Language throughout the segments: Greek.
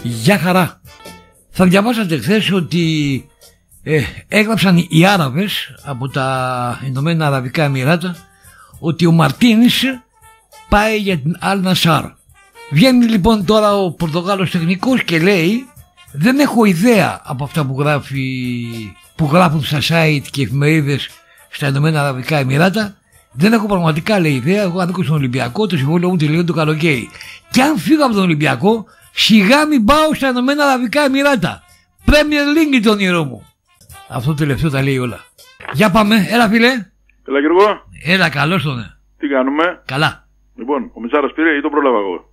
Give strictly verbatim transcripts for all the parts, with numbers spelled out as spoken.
Γεια χαρά. Θα διαβάσατε χθες ότι ε, έγραψαν οι Άραβες από τα Ηνωμένα Αραβικά Εμιράτα ότι ο Μαρτίνς πάει για την Αλ Νασάρ. Βγαίνει λοιπόν τώρα ο Πορτογάλος τεχνικός και λέει: δεν έχω ιδέα από αυτά που, γράφει, που γράφουν στα site και εφημερίδες στα Ηνωμένα Αραβικά Εμιράτα. Δεν έχω πραγματικά, λέει, ιδέα. Εγώ ανήκω στον Ολυμπιακό, το συμβόλαιο μου τελειώνει το καλοκαίρι. Και αν φύγω από τον Ολυμπιακό, σιγά μην πάω στα Ηνωμένα Αραβικά Εμιράτα. Premier League το όνειρό μου. Αυτό το τελευταίο τα λέει όλα. Για πάμε, έλα φίλε. Έλα Γιώργο. Έλα, καλώς τον. Ναι. Τι κάνουμε. Καλά. Λοιπόν, ο Μιτσάρας πήρε ή τον πρόλαβα εγώ.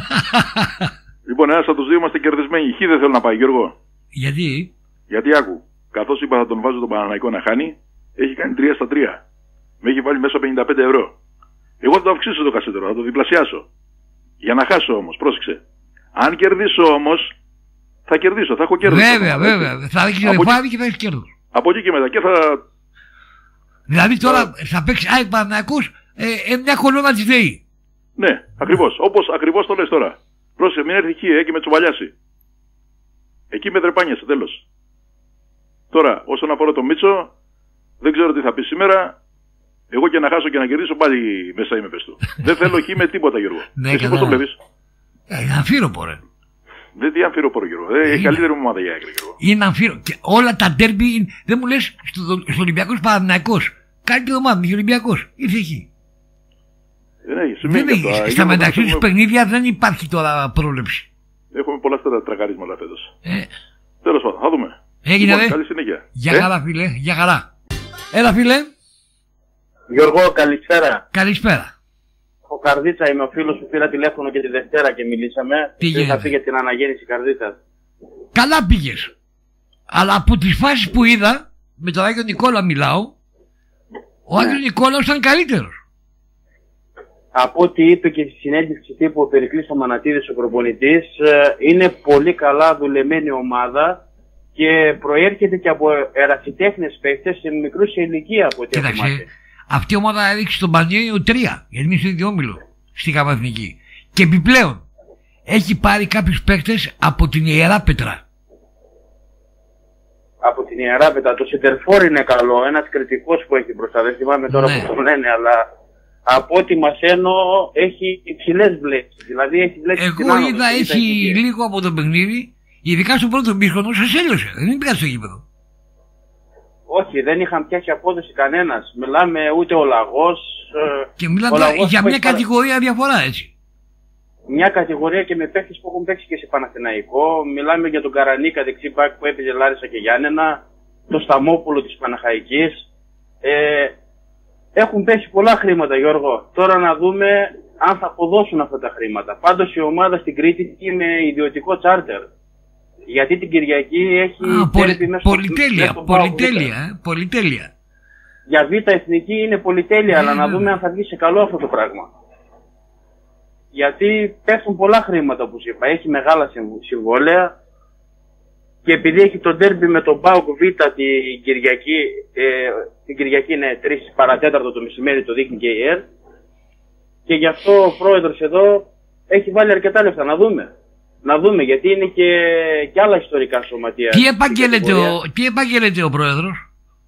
Λοιπόν, ένας από τους δύο είμαστε κερδισμένοι. Χ δεν θέλω να πάει, Γιώργο. Γιατί? Γιατί άκου. Καθώς είπα θα τον βάζω τον Παναναϊκό να χάνει, έχει κάνει τρία στα τρία. Με έχει βάλει μέσα πενήντα πέντε ευρώ. Εγώ θα το αυξήσω το κασέτερο, θα το διπλασιάσω. Για να χάσω όμως, πρόσεξε. Αν κερδίσω όμως, θα κερδίσω, θα έχω κέρδος. Βέβαια, βέβαια. Θα ρίξει ρεφάδι και θα έχει κέρδος. Από εκεί και μετά και θα. Δηλαδή τώρα θα, θα παίξει ΑΕΚ Παναθηναϊκός ε, ε, μια κολόνα της ΔΕΗ. Ναι, ακριβώς. Όπως ακριβώς το λες τώρα. Πρόσεχε, μην έρθει εκεί ε, και με τσουβαλιάσει. Εκεί με τρεπάνιασε, τέλος. Τώρα, όσον αφορά το Μίτσο, δεν ξέρω τι θα πει σήμερα. Εγώ και να χάσω και να κερδίσω πάλι μέσα είμαι πες του. Δεν θέλω χ με τίποτα, Γιώργο. Ναι, εσύ πώς το βλέπεις? Είναι αμφίροπο, ρε. Δεν τι αμφίροπο, Γιώργο. Ε, έχει καλύτερη ομάδα για άκρη, Γιώργο. Είναι αμφίροπο. Και όλα τα ντέρμπι, δεν μου λες στο, στο Ολυμπιακός Παναθηναϊκός. Καλύτερη ομάδα, είναι Ολυμπιακός. Ήρθε εκεί. Δεν έχει σημαίνει. Στα, στα μεταξύ τους παιχνίδια δεν υπάρχει τώρα πρόβλεψη. Έχουμε πολλά στερα τρακαρίσματα φέτος. Ε. Τέλος πάντων, θα δούμε. Έγινε, λοιπόν, δε. Καλή συνέχεια. Για ε? χαρά, φίλε. Για χαρά. Έλα, φίλε. Γιώργο, καλησπέρα. Καλησπέρα. Ο Καρδίτσα είμαι, ο φίλος που πήρα τηλέφωνο και τη Δευτέρα και μιλήσαμε. Τι γίνεται? Θα πήγε την αναγέννηση Καρδίτσας. Καλά πήγες. Αλλά από τις φάσεις που είδα, με τον Άγιο Νικόλα μιλάω, ο ναι. Άγιος Νικόλαος ήταν καλύτερος. Από ό,τι είπε και στη συνέντευξη τύπου ο Περικλής ο Μανατίδης, ο προπονητής, είναι πολύ καλά δουλεμένη ομάδα και προέρχεται και από ερασιτέχνες παίκτες σε μικρούς σε ηλικία από ό,τι έχουμε μάθει. Αυτή η ομάδα έδειξε στον Πανιόνιο τρία, γιατί είναι στο ίδιο όμιλο στη Γαμαθνική. Και επιπλέον έχει πάρει κάποιους παίκτες από την Ιερά Πέτρα. Από την Ιερά Πέτρα. Το Σεντερφόρ είναι καλό, ένας κριτικός που έχει μπροστά. Δεν θυμάμαι τώρα ναι. πώς το λένε, αλλά από ό,τι μαθαίνω έχει υψηλές βλέψεις. Δηλαδή έχει βλέψεις. Εγώ είδα έχει λίγο από το παιχνίδι, ειδικά στο πρώτο μήχρονο, σας έλειωσε. Δεν πήγα στο γήπεδο. Όχι, δεν είχαν πιάσει απόδοση κανένας. Μιλάμε ούτε ο Λαγός. Και μιλάμε για μια κατηγορία διαφορά, έτσι. Μια κατηγορία και με παίκτες που έχουν παίξει και σε Παναθηναϊκό. Μιλάμε για τον Καρανίκα, δεξί μπακ που έπαιζε Λάρισα και Γιάννενα. Το Σταμόπουλο της Παναχαϊκής. Ε, έχουν πέσει πολλά χρήματα, Γιώργο. Τώρα να δούμε αν θα αποδώσουν αυτά τα χρήματα. Πάντως η ομάδα στην Κρήτη είναι ιδιωτικό τσάρτερ. Γιατί την Κυριακή έχει Α, πολυ, μέσα πολυτέλεια, στο πολυτέλεια, ε, πολυτέλεια. Για Β' Εθνική είναι πολυτέλεια, ε, αλλά να δούμε αν θα βγει σε καλό αυτό το πράγμα. Γιατί πέφτουν πολλά χρήματα όπως είπα, έχει μεγάλα συμβόλαια και επειδή έχει το ντέρμπι με τον ΠΑΟΚ Β' την Κυριακή, ε, την Κυριακή είναι τρεις παρατέταρτο το μεσημέρι, το δείχνει και η ΕΡ, και γι' αυτό ο πρόεδρος εδώ έχει βάλει αρκετά λεφτά, να δούμε. Να δούμε, γιατί είναι και, και άλλα ιστορικά σωματεία. Τι επαγγέλλεται ο, τι επαγγέλλεται ο πρόεδρος?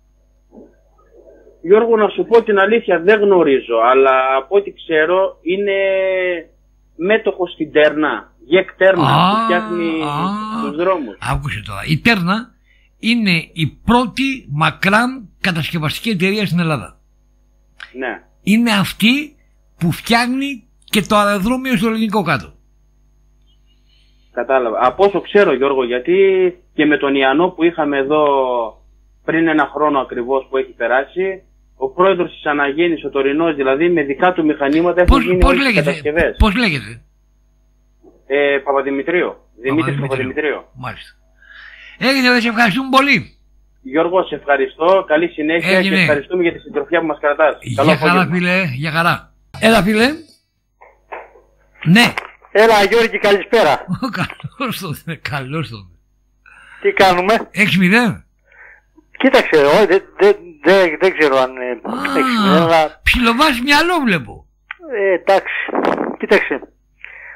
Γιώργο, να σου πω την αλήθεια, δεν γνωρίζω, αλλά από ό,τι ξέρω είναι μέτοχος στην Τέρνα. Γεκ Τέρνα, που φτιάχνει τους δρόμους. Άκουσε τώρα. Η Τέρνα είναι η πρώτη μακράν κατασκευαστική εταιρεία στην Ελλάδα. Ναι. Είναι αυτή που φτιάχνει και το αεροδρόμιο στο ελληνικό κάτω. Κατάλαβα. Από όσο ξέρω, Γιώργο, γιατί και με τον Ιαννό που είχαμε εδώ πριν ένα χρόνο ακριβώς που έχει περάσει, ο πρόεδρος της Αναγέννης, ο τωρινός δηλαδή, με δικά του μηχανήματα έχουν γίνει όλες τις κατασκευές. Πώς λέγεται? Ε, Παπαδημητρίου. Δημήτρης Παπαδημητρίου. Μάλιστα. Έγινε, δε, σε ευχαριστούμε πολύ. Γιώργο, σε ευχαριστώ. Καλή συνέχεια. Έγινε. Και ευχαριστούμε για τη συντροφιά που μας κρατάς. Για χαρά, φίλε. Για χαρά. Έλα, φίλε. Ναι. Έλα Γιώργη, καλησπέρα. Καλώς τον, καλώς τον. Τι κάνουμε? Έξι μηδέν. Κοίταξε, όχι, δεν δε, δε, δε ξέρω αν έξι μηδέν, αλλά... Ψιλοβάζει μυαλό βλέπω. Ε, εντάξει, κοίταξε.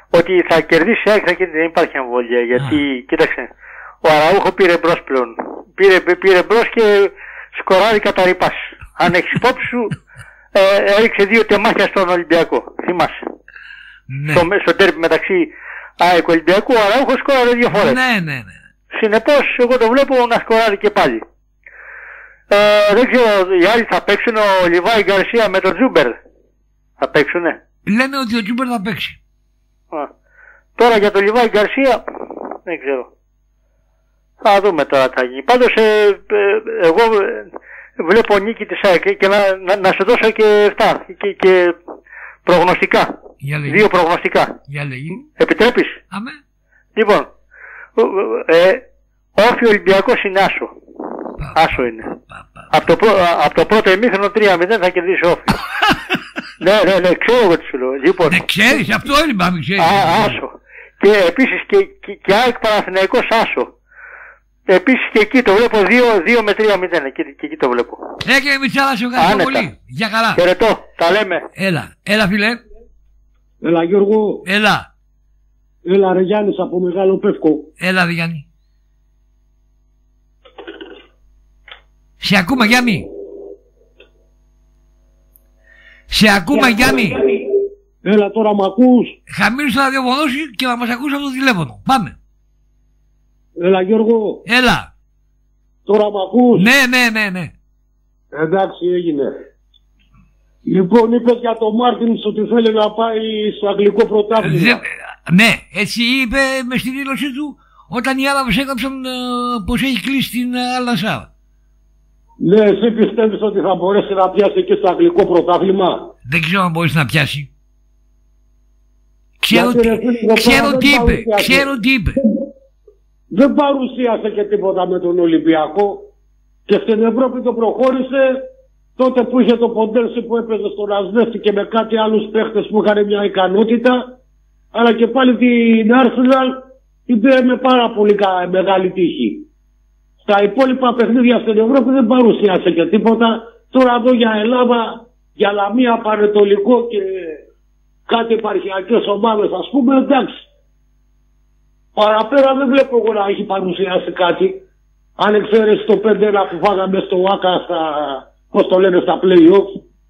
ότι θα κερδίσει η ΑΕΚ, θα κερδίσει, δεν υπάρχει αμφιβολία. Γιατί, Α. κοίταξε, ο Αραούχο πήρε μπρος πλέον. Πήρε, πήρε μπρος και σκοράρει κατά ρήπας. Αν έχεις υπόψη σου, ε, έριξε δύο τεμάχια στον Ολυμπιακό. Θυμάσαι. Ναι. Στο, στο τέρπι μεταξύ ΑΕΚ Ολυμπιακού, ο Αραούχο σκόραρε δύο φορές. Ναι, ναι, ναι. Συνεπώς, εγώ το βλέπω να σκοράρει και πάλι. Ε, δεν ξέρω, οι άλλοι θα παίξουν, ο Λιβάη Γκαρσία με τον Τζούμπερ. Θα παίξουνε. Λένε ότι ο Τζούμπερ θα παίξει. Α. Τώρα για τον Λιβάη Γκαρσία, δεν ξέρω. Θα δούμε τώρα τι θα γίνει. Πάντως, ε, ε, εγώ ε, βλέπω νίκη της ΑΕΚ και να, να, να σου δώσω και αυτά. Και, και προγνωστικά. Δύο προγνωστικά. Για λέγει. Επιτρέπεις? Αμέ. Λοιπόν, ε, όφι Ολυμπιακός είναι άσο. Πα, άσο είναι. Πα, πα, πα. Από, το πρω, από το πρώτο ημίχρονο τρία μηδέν θα κερδίσει όφι. Ναι, ναι, ναι, ξέρω εγώ τι σου λέω. Λοιπόν, δεν ξέρεις, αυτό είπα, μην ξέρεις. Α, άσο. Και επίσης και, και, και ΑΕΚ Παναθηναϊκός άσο. Επίσης και εκεί το βλέπω δύο με τρία μηδέν. Και, και εκεί το βλέπω. Έκαινε Μιτσάλα, σε ευχαριστώ πολύ. Για καλά. Χαιρετώ, τα λέμε. Έλα, έλα φίλε. Έλα Γιώργο. Έλα. Έλα ρε Γιάννης από Μεγάλο Πεύκο. Έλα ρε Γιάννη. Σε ακούμε Γιάννη. Σε ακούμε Γιάννη. Έλα τώρα μ' ακούς. Χαμήλωσε το ραδιοφωνό σου και να μας ακούς από το τηλέφωνο. Πάμε. Έλα Γιώργο. Έλα. Τώρα μ' ακούς. Ναι, ναι, ναι, ναι. Εντάξει, έγινε. Λοιπόν, είπε για τον Μάρτινς ότι θέλει να πάει στο αγγλικό πρωτάθλημα. Δε, ναι, έτσι είπε με στη δήλωσή του όταν οι Άραβες έγραψαν ε, πως έχει κλείσει την Αλ-Νασάρ. Ναι, εσύ πιστεύεις ότι θα μπορέσει να πιάσει και στο αγγλικό πρωτάθλημα? Δεν ξέρω αν μπορέσει να πιάσει. Ξέρω, τι, ξέρω τι είπε, ξέρω τι είπε. Δεν παρουσίασε και τίποτα με τον Ολυμπιακό και στην Ευρώπη το προχώρησε τότε που είχε το Ποντέρσι που έπαιζε στον Ασβέστη και με κάτι άλλους παίχτες που είχαν μια ικανότητα, αλλά και πάλι την Arsenal την πήρε με πάρα πολύ μεγάλη τύχη. Στα υπόλοιπα παιχνίδια στην Ευρώπη δεν παρουσίασε και τίποτα. Τώρα εδώ για Ελλάδα, για Λαμία, Πανετολικό και κάτι επαρχιακές ομάδες ας πούμε, εντάξει. Παραπέρα δεν βλέπω εγώ να έχει παρουσιάσει κάτι. Αν εξαίρεσαι το πέντε ένα που φάγαμε στο ΆΚΑ στα, πώς το λένε, στα play-off.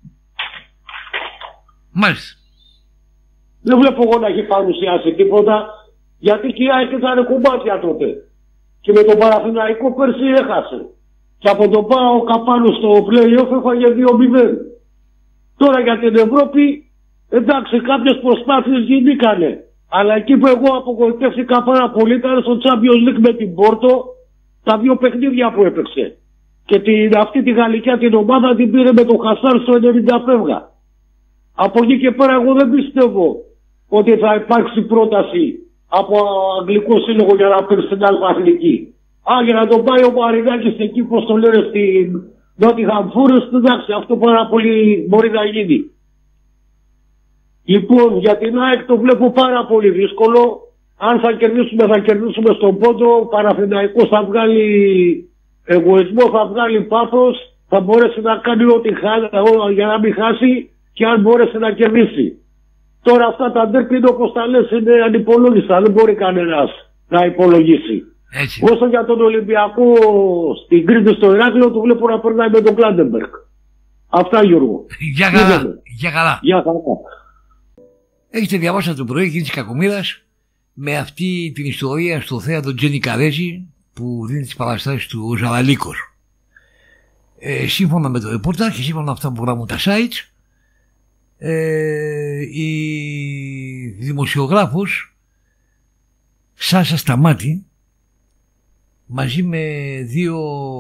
Μάλιστα. Δεν βλέπω εγώ να έχει παρουσιάσει τίποτα, γιατί και η ΑΕΚ ήταν κομμάτια τότε. Και με τον Παναθηναϊκό πέρσι έχασε. Και από τον ΠΑΟΚ καπάνω στο play-off έφαγε δύο μηδέν. Τώρα για την Ευρώπη, εντάξει, κάποιες προσπάθειες γίνηκανε. Αλλά εκεί που εγώ απογοητεύτηκα πάρα πολύ ήταν στο Champions League με την Πόρτο, τα δύο παιχνίδια που έπαιξε. Και την, αυτή τη γαλλικιά την ομάδα την πήρε με τον Χασάρ στο ενενήντα φεύγα. Από εκεί και πέρα εγώ δεν πιστεύω ότι θα υπάρξει πρόταση από Αγγλικό Σύλλογο για να παίξει στην Αλφαθλική. Α, για να τον πάει ο Μαρινάκης εκεί, πώς το λένε, στην Νότιχαμ Φόρεστ, εντάξει, αυτό πάρα πολύ μπορεί να γίνει. Λοιπόν, για την ΑΕΚ το βλέπω πάρα πολύ δύσκολο. Αν θα κερδίσουμε, θα κερδίσουμε στον πόντο. Παναθηναϊκός θα βγάλει εγωισμό, θα βγάλει πάθος, θα μπορέσει να κάνει ό,τι χάσει για να μην χάσει και αν μπορέσει να κερδίσει. Τώρα αυτά τα ντέρπι είναι όπως τα λες, είναι ανυπολόγιστα, δεν μπορεί κανένας να υπολογίσει. Έτσι. Όσο για τον Ολυμπιακό στην Κρήτη στο Ηράκλειο του βλέπω να περνάει με τον Κλάντεμπεργκ. Αυτά Γιώργο. Για καλά. Για καλά. Για καλά. Έχετε διαβάσει το πρωί εκείνη της κακομοίρας με αυτή την ιστορία στο θέατρο Τζένι Καρέζη που δίνει τις παραστάσεις του Ζαραλίκος. Ε, σύμφωνα με το ρεπόρταζ και σύμφωνα με αυτά που γράφουν τα sites, ε, η δημοσιογράφος Σάσα Σταμάτη μαζί με δύο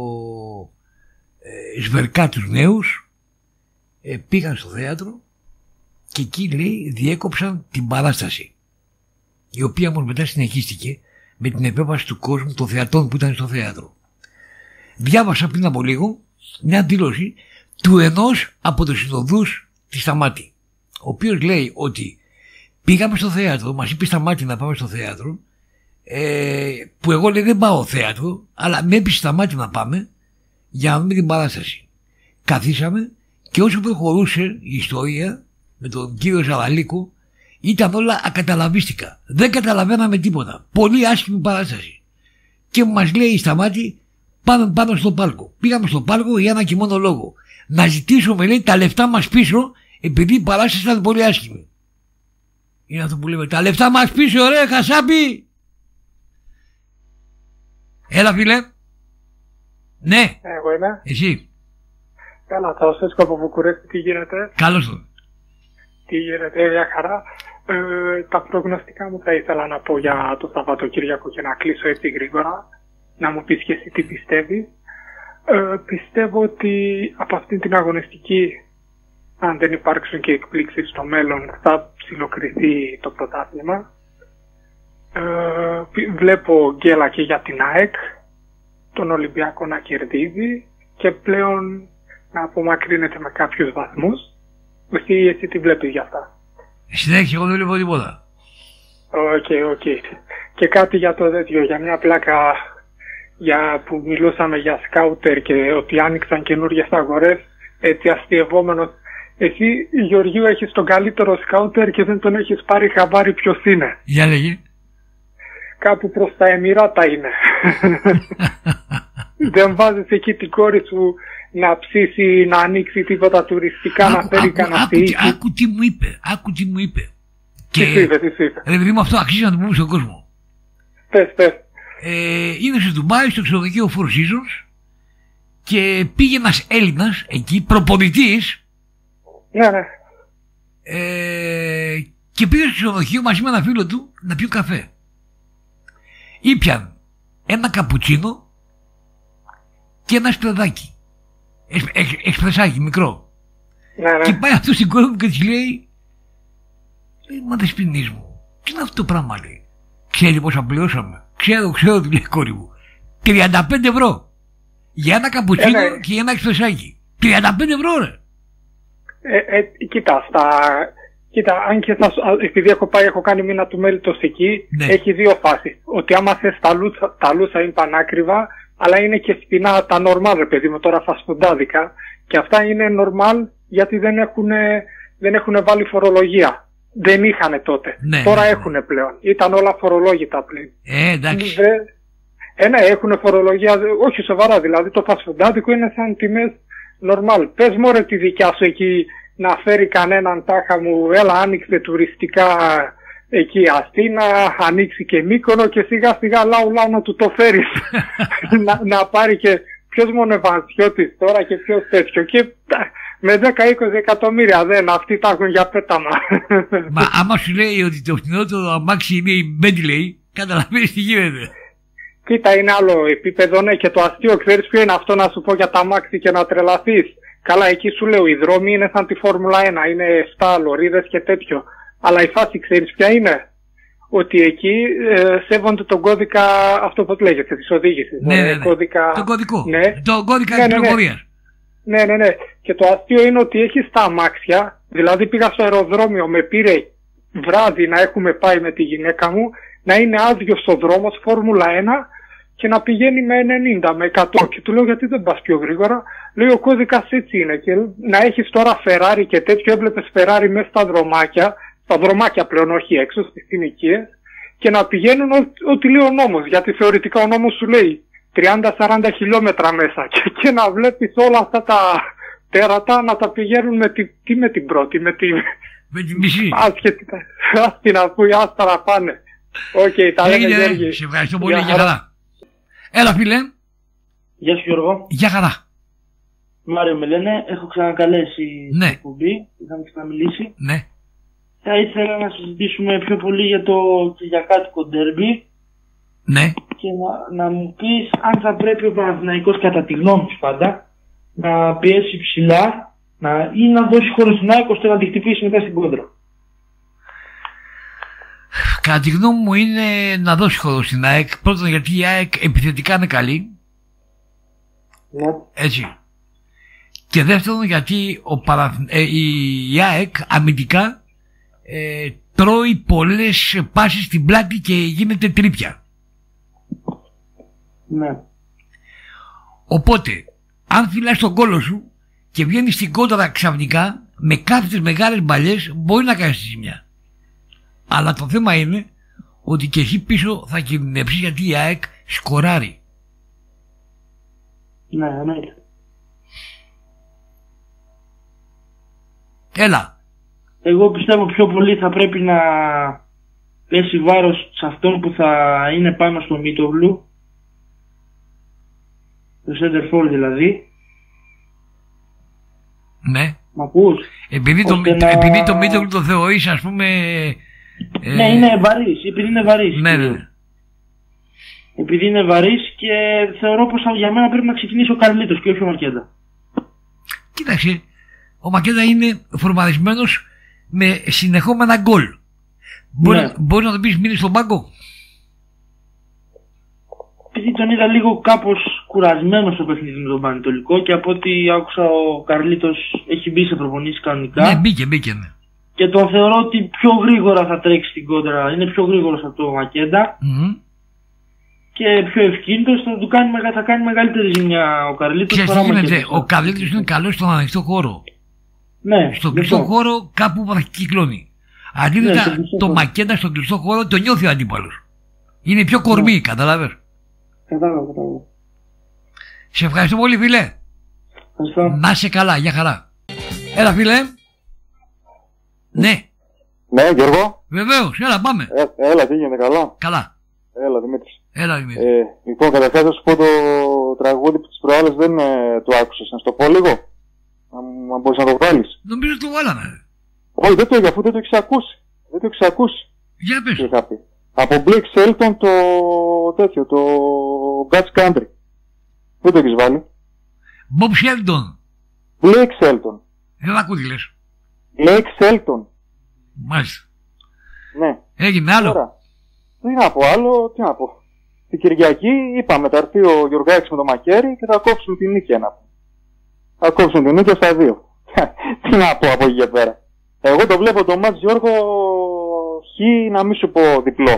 ε, σβερκάτους νέους ε, πήγαν στο θέατρο και εκεί λέει διέκοψαν την παράσταση, η οποία όμως μετά συνεχίστηκε με την επέμβαση του κόσμου των θεατών που ήταν στο θέατρο. Διάβασα πριν από λίγο μια δήλωση του ενός από τους συνοδούς της Σταμάτη, ο οποίος λέει ότι πήγαμε στο θέατρο, μας είπε Σταμάτη να πάμε στο θέατρο, ε, που εγώ λέει δεν πάω θέατρο, αλλά με έπεισε Σταμάτη να πάμε για να δούμε την παράσταση. Καθίσαμε και όσο προχωρούσε η ιστορία με τον κύριο Ζαραλίκο, Ήταν όλα ακαταλαβίστικα. Δεν καταλαβαίναμε τίποτα. Πολύ άσχημη παράσταση. Και μας λέει Σταμάτη, πάμε πάνω στο πάλκο. Πήγαμε στο πάλκο για ένα και μόνο λόγο. Να ζητήσουμε, λέει, τα λεφτά μας πίσω, επειδή η παράσταση ήταν πολύ άσχημη. Είναι αυτό που λέμε, τα λεφτά μας πίσω, ρε Χασάπη. Έλα, φίλε. Ναι. Εγώ είμαι. Εσύ. Καλά, θα σας από Βουκουρέστι, τι γίνεται. Καλώς το. Τι γίνεται, μια χαρά. Ε, τα προγνωστικά μου θα ήθελα να πω για το Σαββατοκύριακο και να κλείσω έτσι γρήγορα. Να μου πεις και εσύ τι πιστεύεις. Ε, πιστεύω ότι από αυτή την αγωνιστική, αν δεν υπάρξουν και εκπλήξεις στο μέλλον, θα ψιλοκριθεί το πρωτάθλημα. Ε, βλέπω γκέλα και για την ΑΕΚ, τον Ολυμπιακό να κερδίζει και πλέον να απομακρύνεται με κάποιους βαθμούς. Εσύ, εσύ τι βλέπεις για αυτά? Συνέχεια, εγώ δεν βλέπω τίποτα. Οκ, okay, οκ. Okay. Και κάτι για το τέτοιο, για μια πλάκα για που μιλούσαμε για σκάουτερ και ότι άνοιξαν καινούργιες αγορές, έτσι αστειευόμενος. Εσύ, Γεωργίου, έχεις τον καλύτερο σκάουτερ και δεν τον έχεις πάρει χαμπάρι ποιος είναι. Για λέγε. Κάπου προς τα Εμιράτα είναι. Δεν βάζεις εκεί την κόρη σου να ψήσει, να ανοίξει τίποτα τουριστικά, άκου, να φέρει κανένα άκου, άκου τι μου είπε, άκου τι μου είπε. Τι σου είπε, τι σου είπε. Ρε παιδί μου, αυτό αξίζει να το πούμε στον κόσμο. Πες, πες. Ε, είναι στο Ντουμπάι, στο ξενοδοχείο Four Seasons και πήγε ένας Έλληνας εκεί, προπονητής. Ναι, ναι. Ε, και πήγε στο ξενοδοχείο μαζί με ένα φίλο του να πιει καφέ. Ήπιαν ένα καπουτσίνο και ένα σπρεδάκι. Εξπρεσάκι μικρό. Ναι, ναι. Και πάει αυτό στην κόρη μου και της λέει, μα δεσποινής μου, τι είναι αυτό το πράγμα, λέει. Ξέρει πόσα πληρώσαμε? Ξέρω, ξέρω, του λέει η κόρη μου. τριάντα πέντε ευρώ. Για ένα καπουτσίνο ε, ναι. και για ένα εξπρεσάκι. τριάντα πέντε ευρώ, ρε. Ε, ε, κοίτα, στα... Κοίτα, αν και θα, επειδή έχω πάει, έχω κάνει μήνα του μέλητος εκεί, ναι. Έχει δύο φάσεις. Ότι άμα θες τα λούσα, τα λούσα είναι πανάκριβα, αλλά είναι και σπινά τα normal, ρε παιδί μου, τώρα φασφουντάδικα. Και αυτά είναι normal γιατί δεν έχουν, δεν έχουν βάλει φορολογία. Δεν είχαν τότε. Ναι, τώρα ναι, έχουν πλέον. Ήταν όλα φορολόγητα πλέον. Ε, εντάξει. Δε, ε, ναι, έχουν φορολογία, όχι σοβαρά, δηλαδή το φασφουντάδικο είναι σαν τιμές normal. Πες μωρέ τη δικιά σου εκεί να φέρει κανέναν τάχα μου, έλα άνοιξε τουριστικά εκεί Αθήνα, ανοίξει και Μύκονο και σιγά σιγά λάου λάου να του το φέρεις. να, να πάρει και ποιος μονεβανσιώτης τώρα και ποιος τέτοιο. Και με δέκα με είκοσι εκατομμύρια δεν, αυτοί τα έχουν για πέταμα. Μα άμα σου λέει ότι το φθηνότερο αμάξι είναι η Bentley, καταλαβαίνεις τι γίνεται. Κοίτα, είναι άλλο επίπεδο, ναι, και το αστείο ξέρεις ποιο είναι αυτό, να σου πω για τα αμάξι και να τρελαθείς. Καλά, εκεί σου λέω, οι δρόμοι είναι σαν τη Φόρμουλα ένα, είναι εφτά λωρίδες και τέτοιο. Αλλά η φάση ξέρεις ποια είναι? Ότι εκεί ε, σέβονται τον κώδικα, αυτό πώς λέγεται, της οδήγησης. Ναι, ναι, ναι. Κώδικα... Τον κωδικό, ναι. τον κώδικα ναι, ναι, ναι. πληροφορίας. Ναι, ναι, ναι. Και το αστείο είναι ότι έχεις τα αμάξια, δηλαδή πήγα στο αεροδρόμιο, με πήρε βράδυ να έχουμε πάει με τη γυναίκα μου, να είναι άδειος ο δρόμος, Φόρμουλα ένα, και να πηγαίνει με ενενήντα, με εκατό. Και του λέω γιατί δεν πας πιο γρήγορα? Λέει ο κώδικας έτσι είναι. Και να έχεις τώρα Ferrari και τέτοιο, έβλεπες Ferrari μέσα στα δρομάκια, στα δρομάκια πλέον, όχι έξω, στις συνοικίες, και να πηγαίνουν ό,τι λέει ο νόμος. Γιατί θεωρητικά ο νόμος σου λέει τριάντα με σαράντα χιλιόμετρα μέσα. Και, και να βλέπεις όλα αυτά τα τέρατα να τα πηγαίνουν με, τη, τι με την πρώτη, με τη... Με τη μισή. Άσχετη, άσχετη να πει, άστα να πάνε. Οκ, okay, τα λέμε Γιώργη. Σε ευχαριστώ πολύ, για χαρά. Έλα φίλε. Γεια σου Γιώργο. Γεια χαρά. Μάριο με λένε, έχω ξανακαλέσει ναι. την εκπομπή, είχαμε ξαναμιλήσει. Ναι. Θα ήθελα να συζητήσουμε πιο πολύ για το κυριακάτικο ντέρμπι. Ναι. Και να, να μου πεις αν θα πρέπει ο Παναθηναϊκός, κατά τη γνώμη σου πάντα, να πιέσει ψηλά να, ή να δώσει χώρο στην ΑΕΚ ώστε να τη χτυπήσει μετά στην κόντρα. Κατά τη γνώμη μου είναι να δώσει χώρο στην ΑΕΚ. Πρώτον γιατί η ΑΕΚ επιθετικά είναι καλή. Ναι. Έτσι. Και δεύτερον γιατί ο Παραθ... ε, η ΑΕΚ αμυντικά ε, τρώει πολλές πάσεις στην πλάτη και γίνεται τρίπια. Ναι. Οπότε αν φυλάς τον κόλο σου και βγαίνεις στην κόντρα ξαφνικά με κάθετες μεγάλες μπαλιές, μπορεί να κάνεις τη ζημιά. Αλλά το θέμα είναι ότι και εσύ πίσω θα κινδυνεύσεις, γιατί η ΑΕΚ σκοράρει. Ναι, εννοείται. Έλα. Εγώ πιστεύω πιο πολύ θα πρέπει να πέσει βάρος σε αυτόν που θα είναι πάνω στο Μίτογλου, το center for δηλαδή. Ναι. Μ' ακούς? Επειδή το, να... επειδή το Μίτογλου το θεωρείς, ας πούμε... Ε... Ναι, είναι βαρύς, επειδή είναι βαρύς. Ναι, ναι. Επειδή είναι βαρύς και θεωρώ πως για μένα πρέπει να ξεκινήσει ο Καρλίτος και όχι ο Μακέντα. Κοίταξε, ο Μακέντα είναι φορμαρισμένος με συνεχόμενα γκολ. Μπορεί, Ναι. μπορεί να το πεις μείνει στον πάγκο. Επειδή τον είδα λίγο κάπως κουρασμένο στο παιχνίδι με τον Πανετολικό και από ό,τι άκουσα ο Καρλίτος έχει μπει σε προπονήσεις κανονικά. Ναι, μπήκε, μπήκε. Ναι. Και τον θεωρώ ότι πιο γρήγορα θα τρέξει την κόντρα, είναι πιο γρήγορος από το Μακέντα Mm-hmm. και πιο ευκίνητος, θα του κάνει, μεγα- θα κάνει μεγαλύτερη ζημιά ο Καρλίτος. Ξέρεις τι παρά ο γίνεται, Μακέντας. ο Καρλίτος είναι καλός στον ανοιχτό χώρο. Ναι, Στον γι' κλειστό αυτό. χώρο κάπου θα κυκλώνει. Ναι, Αντίθετα, στον κλειστό το χώρο. Μακέντα στον κλειστό χώρο το νιώθει ο αντίπαλος. Είναι πιο κορμί, Ναι. καταλαβες. Κατάλαβα, κατάλαβα. Σε ευχαριστώ πολύ, φίλε. Ευχαριστώ. Να είσαι καλά, για χαρά. Έλα, φίλε. Ναι, Ναι, Γιώργο. βεβαίως, έλα, πάμε. Ε, έλα, τι γίνεται, καλά. Καλά. Έλα, Δημήτρης. Έλα, Δημήτρη. Ε, λοιπόν, καταρχάς θα σου πω το τραγούδι που τις προάλλες δεν ε, το άκουσες. Να σου το πω λίγο. Αν, αν μπορείς να το βγάλεις. Νομίζω το βάλαμε. Όχι, δεν το είχα, αφού δεν το έχεις ακούσει. Δεν το έχεις ακούσει. Για Τι πες. είχα πει. Από Blake Shelton το τέτοιο, το God's Country. Δεν το έχεις βάλει. Bob Sheldon. Blake Shelton. Δεν ακούω τι λες. Blake Shelton. Μάλιστα. Ναι. Έγινε άλλο. Τώρα, τι να πω άλλο, τι να πω. Την Κυριακή είπαμε θα έρθει ο Γιωργάκης με το μαχαίρι και θα κόψουν την νίκη ένα. Θα κόψουν την νίκη στα δύο. Τι να πω από εκεί και πέρα. Εγώ το βλέπω το μάτς, Γιώργο, χ, να μην σου πω διπλό.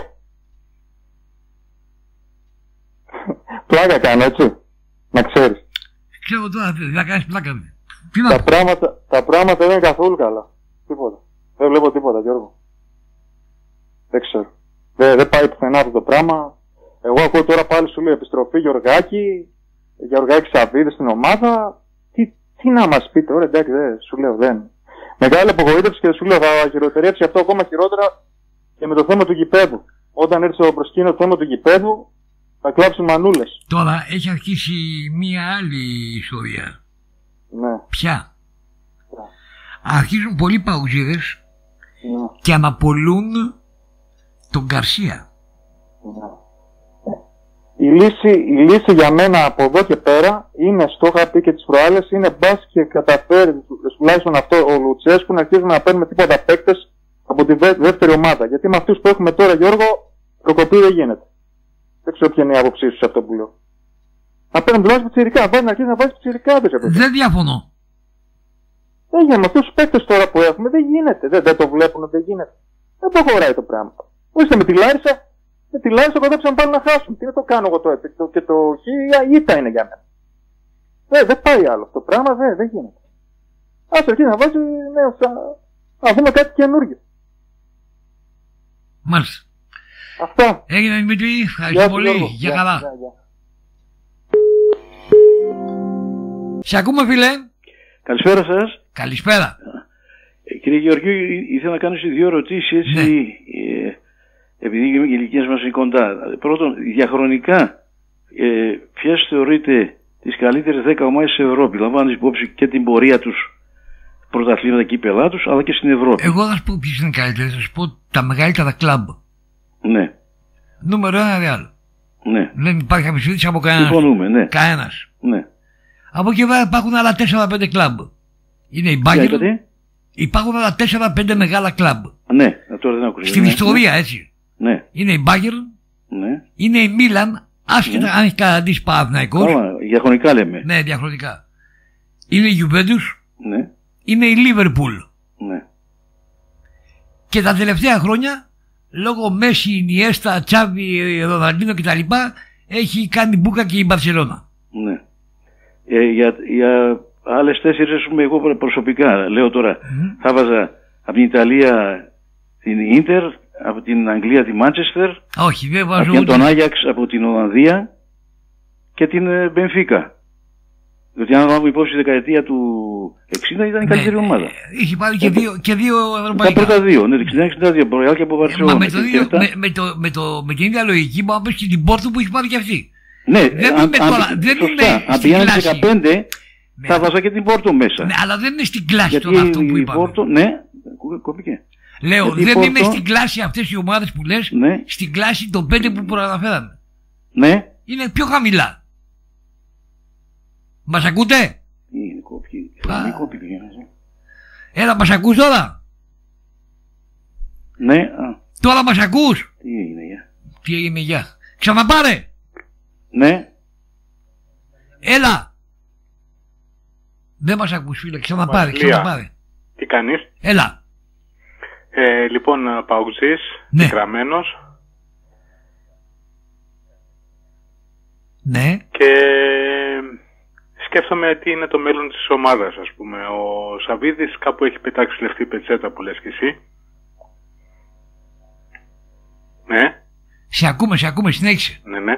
Πλάκα κάνω, έτσι. Να ξέρεις. Ξέρω τώρα, θα κάνεις πλάκα. Τι να Τα πω. πράγματα, τα πράγματα δεν είναι καθόλου καλά. Τίποτα. Δεν βλέπω τίποτα, Γιώργο. Δεν ξέρω. Δεν, δεν πάει πουθενά αυτό το πράγμα. Εγώ ακούω τώρα πάλι σου λέει επιστροφή Γιωργάκη, Γιωργάκη Σαββίδη στην ομάδα. Τι, τι να μας πει τώρα, εντάξει, δεν, σου λέω δεν. Μεγάλη απογοήτευση και σου λέω θα χειροτερέψει αυτό ακόμα χειρότερα και με το θέμα του γηπέδου. Όταν έρθει στο προσκήνιο το θέμα του γηπέδου, θα κλάψουν μανούλες. Τώρα έχει αρχίσει μία άλλη ιστορία. Ναι. Ποια? Αρχίζουν πολλοί παουζίδες Ναι. και αναπολούν τον Γκαρσία. Ναι. Η λύση, η λύση για μένα από εδώ και πέρα είναι, στο είχα πει και τις προάλλες, είναι μπας και καταφέρει τουλάχιστον αυτό ο Λουτσέσκου να αρχίζουμε να παίρνουμε τίποτα παίκτες από τη δέ, δεύτερη ομάδα. Γιατί με αυτούς που έχουμε τώρα, Γιώργο, προκοπή δεν γίνεται. Δεν ξέρω ποια είναι η άποψή σου σε αυτό που λέω. Να παίρνουμε τουλάχιστον πιτσιρικά, να βάζει να αρχίσει να βάζει πιτσιρικά. Δεν διαφωνώ. Δεν γίνεται. Με αυτούς τους παίκτες τώρα που έχουμε δεν γίνεται. Δεν, δεν το βλέπουν, δεν γίνεται. Δεν προχωράει το πράγμα. Ορίστε με τη Λάρισα. Με τη Λάρισα κοντέψαν πάλι να χάσουν. Τι να το κάνω εγώ το έπαιξο και το χ ήττα είναι για μένα. Δεν, δεν πάει άλλο αυτό το πράγμα, δεν, δεν γίνεται. Ας αρχίσει να βάζει νέο, να δούμε κάτι καινούργιο. Μάλιστα. Αυτά. Έγινε Δημήτρη, Γεια ευχαριστώ σου, πολύ. Γιώργο. Για Γεια, καλά. γεια, γεια. Σε ακούμε, φίλε. Καλησπέρα σας. Καλησπέρα. Ε, κύριε Γεωργίου, ήθελα να κάνω δύο ερωτήσεις έτσι, Ναι. ε, επειδή οι ηλικίες μας είναι κοντά. Πρώτον, διαχρονικά, ε, ποιες θεωρείτε τις καλύτερες δέκα ομάδες της Ευρώπη, λαμβάνοντας υπόψη και την πορεία τους πρωταθλήματα κύπελά τους, αλλά και στην Ευρώπη. Εγώ θα σου πω ποιες είναι οι καλύτερες. Θα σου πω τα μεγαλύτερα κλαμπ. Ναι, Νούμερο ένα, Ρεάλ. ναι. Δεν υπάρχει αμφισβήτηση από κανένας. Συμφωνούμε, ναι. Κανένας. ναι. Από εκεί πέρα υπάρχουν άλλα τέσσερα πέντε κλαμπ. Είναι η Ποια Bayern. είπατε? Υπάρχουν άλλα τέσσερα πέντε μεγάλα κλαμπ. Ναι, τώρα δεν άκουσα. Στην ναι, ιστορία, έτσι. Ναι, Είναι η Bayern, ναι. είναι η Μίλαν, άσχετα Ναι. αν έχει καταντήσει Παναθηναϊκός. Καλά, διαχρονικά λέμε. Ναι, διαχρονικά. Είναι η Juventus, Ναι, είναι η Liverpool. ναι. Και τα τελευταία χρόνια, λόγω Μέση, Ινιέστα, Τσάβι, Ροναλντίνο κτλ., έχει κάνει μπούκα και η Μπαρσελόνα. Ναι. Ε, για, για άλλες τέσσερις, ας πούμε, εγώ προσωπικά λέω τώρα, Mm. θα βάζα από την Ιταλία την Ίντερ, από την Αγγλία τη Μάντσεστερ. Όχι, δεν βάζω ούτε. ούτε. Τον Άγιαξ από την Ολλανδία και την Μπενφίκα. Διότι αν λάβουμε υπόψη η δεκαετία του εξήντα ήταν η καλύτερη ναι, ομάδα. Είχε πάρει και δύο, και δύο ευρωπαϊκά. Τα πρώτα δύο, ναι, το εξήντα εξήντα δύο, Μπροϊάλ και από Βαρσελόνα. Με, με, με, το, με, το, με την ίδια λογική μου πες και την Πόρτο που έχει πάρει και αυτή. Ναι, δεν αν, είμαι αν, τώρα, δεν σωστά, είμαι αν πηγαίνει δεκαπέντε ναι, θα βάζα και την Πόρτο μέσα. Ναι, αλλά δεν είναι στην κλάση γιατί των αυτών που είπαμε. Πόρτο, ναι, κόπηκε. Λέω, γιατί δεν Πόρτο, είμαι στην κλάση αυτές οι ομάδες που λες, ναι, στην κλάση των πέντε που προαναφέραμε. Ναι. Είναι πιο χαμηλά. Μας ακούτε? Είναι κόπηκε. Έλα, μας ακούς τώρα? Ναι. Α. Τώρα μας ακούς? Τι έγινε, γεια. Τι έγινε, γεια. Ξαναπάρε. Ναι. Έλα. Δεν μας ακούς, φίλε. Ξαναπάρε, ξαναπάρε. Τι κάνεις? Έλα. Ε, λοιπόν, Παουτζής, ναι. Γραμμένος. Ναι. Και σκέφτομαι τι είναι το μέλλον της ομάδας, ας πούμε. Ο Σαββίδης κάπου έχει πετάξει λεφτή πετσέτα που λες και εσύ. Ναι. Σε ακούμε, σε ακούμε, συνέχισε. Ναι, ναι.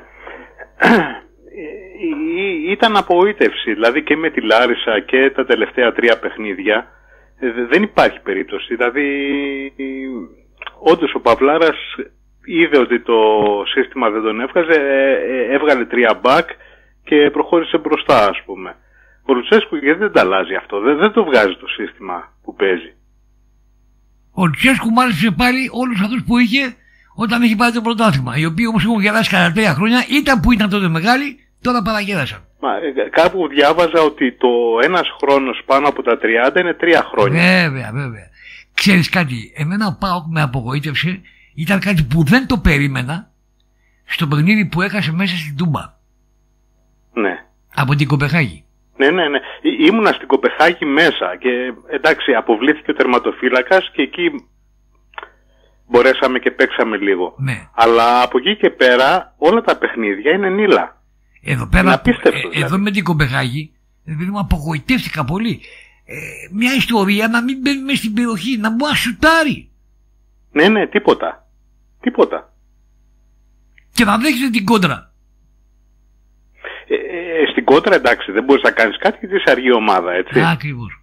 Ήταν απογοήτευση, δηλαδή και με τη Λάρισα και τα τελευταία τρία παιχνίδια. Δεν υπάρχει περίπτωση, δηλαδή όντως ο Παυλάρας είδε ότι το σύστημα δεν τον έβγαζε, έβγαλε τρία μπακ και προχώρησε μπροστά, ας πούμε. Ο Λουτσέσκου γιατί δεν τα αλλάζει αυτό, δεν, δεν το βγάζει το σύστημα που παίζει. Ο Λουτσέσκου μάλιστα πάλι όλους αυτούς που είχε όταν είχε πάρει το πρωτάθλημα, οι οποίοι όμως έχουν γελάσει κατά τρία χρόνια, ήταν που ήταν τότε μεγάλοι, τώρα παραγέρασαν. Μα, κάπου διάβαζα ότι το ένας χρόνος πάνω από τα τριάντα είναι τρία χρόνια. Βέβαια, βέβαια. Ξέρεις κάτι, εμένα ο ΠΑΟΚ με απογοήτευσε, ήταν κάτι που δεν το περίμενα στο παιχνίδι που έχασε μέσα στην Τούμπα. Ναι. Από την Κοπεχάγη. Ναι, ναι, ναι. Ή, ήμουνα στην Κοπεχάγη μέσα και εντάξει αποβλήθηκε ο τερματοφύλακας και εκεί μπορέσαμε και παίξαμε λίγο. Ναι. Αλλά από εκεί και πέρα όλα τα παιχνίδια είναι νύλα. Εδώ πέρα, ε, δηλαδή. Εδώ με την Κοπεχάγη, επειδή μου απογοητεύτηκα πολύ. Ε, μια ιστορία να μην μπαίνει μέσα στην περιοχή, να μου ασουτάρει. Ναι, ναι, τίποτα. Τίποτα. Και να δέχεται την κόντρα. Ε, ε, στην κόντρα εντάξει, δεν μπορείς να κάνεις κάτι γιατί είσαι αργή ομάδα, έτσι. Ακριβώς.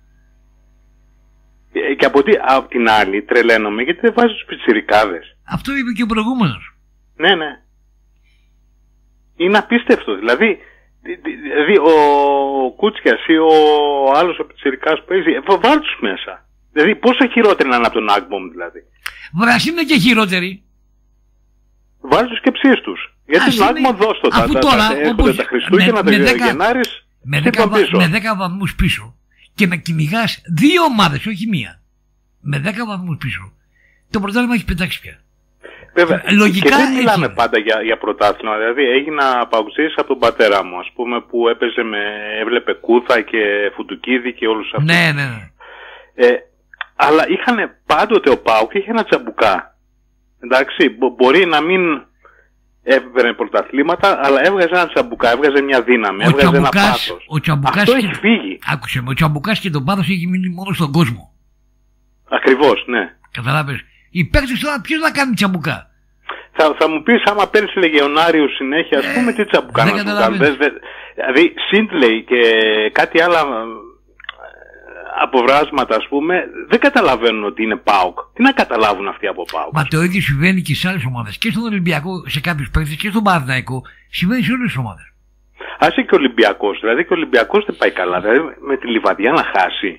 Ε, και από, τι, από την άλλη τρελαίνομαι γιατί δεν βάζεις τους πιτσιρικάδες. Αυτό είπε και ο προηγούμενος. Ναι, ναι. Είναι απίστευτο. Δηλαδή, δηλαδή ο Κούτσιας ή ο άλλος ο πιτσιρικάς που παίζει, βάλ τους μέσα. Δηλαδή πόσο χειρότεροι να είναι από τον Άγμπομ δηλαδή. Βρας είναι και χειρότεροι. Βάλ τους και ψήσεις τους. Γιατί τον Άγμπομ δώσ' το. Αφού τα, τώρα, τα, όπως, τα Χριστούγεννα, τα Γενάρης, με δέκα βαθμούς πίσω και να κυνηγάς δύο ομάδες, όχι μία. Με δέκα βαθμούς πίσω. Το πρωτάθλημα έχει πετάξει πια. Βέβαια, λογικά και δεν μιλάμε έχει. πάντα για, για πρωτάθλημα. Δηλαδή έγινα παγκοσμίως από τον πατέρα μου, ας πούμε, που έπαιζε με, έβλεπε Κούθα και Φουντουκίδη και όλους αυτούς. Ναι, ναι, ναι. Ε, αλλά είχαν πάντοτε ο ΠΑΟΚ είχε ένα τσαμπουκά. Εντάξει, μπο, μπορεί να μην έπαιρνε πρωταθλήματα, αλλά έβγαζε ένα τσαμπουκά, έβγαζε μια δύναμη, ο έβγαζε τσαμπουκάς, ένα πάθος. Ο τσαμπουκάς Αυτό και... έχει φύγει. Άκουσε με, ο τσαμπουκάς και το πάθος έχει μείνει μόνο στον κόσμο. Ακριβώς, ναι. Καταλάβες. Οι παίκτες τώρα ποιος να κάνει τσαμπουκά. Θα, θα μου πεις άμα παίρνεις λεγεωνάριους συνέχεια, ας πούμε, τι τσαμπουκά να σου κάνουν. Δηλαδή, Σίντλεϊ και κάτι άλλα αποβράσματα, ας πούμε, δεν καταλαβαίνουν ότι είναι ΠΑΟΚ. Τι να καταλάβουν αυτοί από ΠΑΟΚ. Μα το ίδιο συμβαίνει και σε άλλες ομάδες. Και στον Ολυμπιακό, σε κάποιους παίκτες, και στον Παναθηναϊκό. Συμβαίνει σε όλες τις ομάδες. Άσε και ο Ολυμπιακός. Δηλαδή και ο Ολυμπιακός δεν πάει καλά. Δηλαδή με τη Λιβαδιά να χάσει.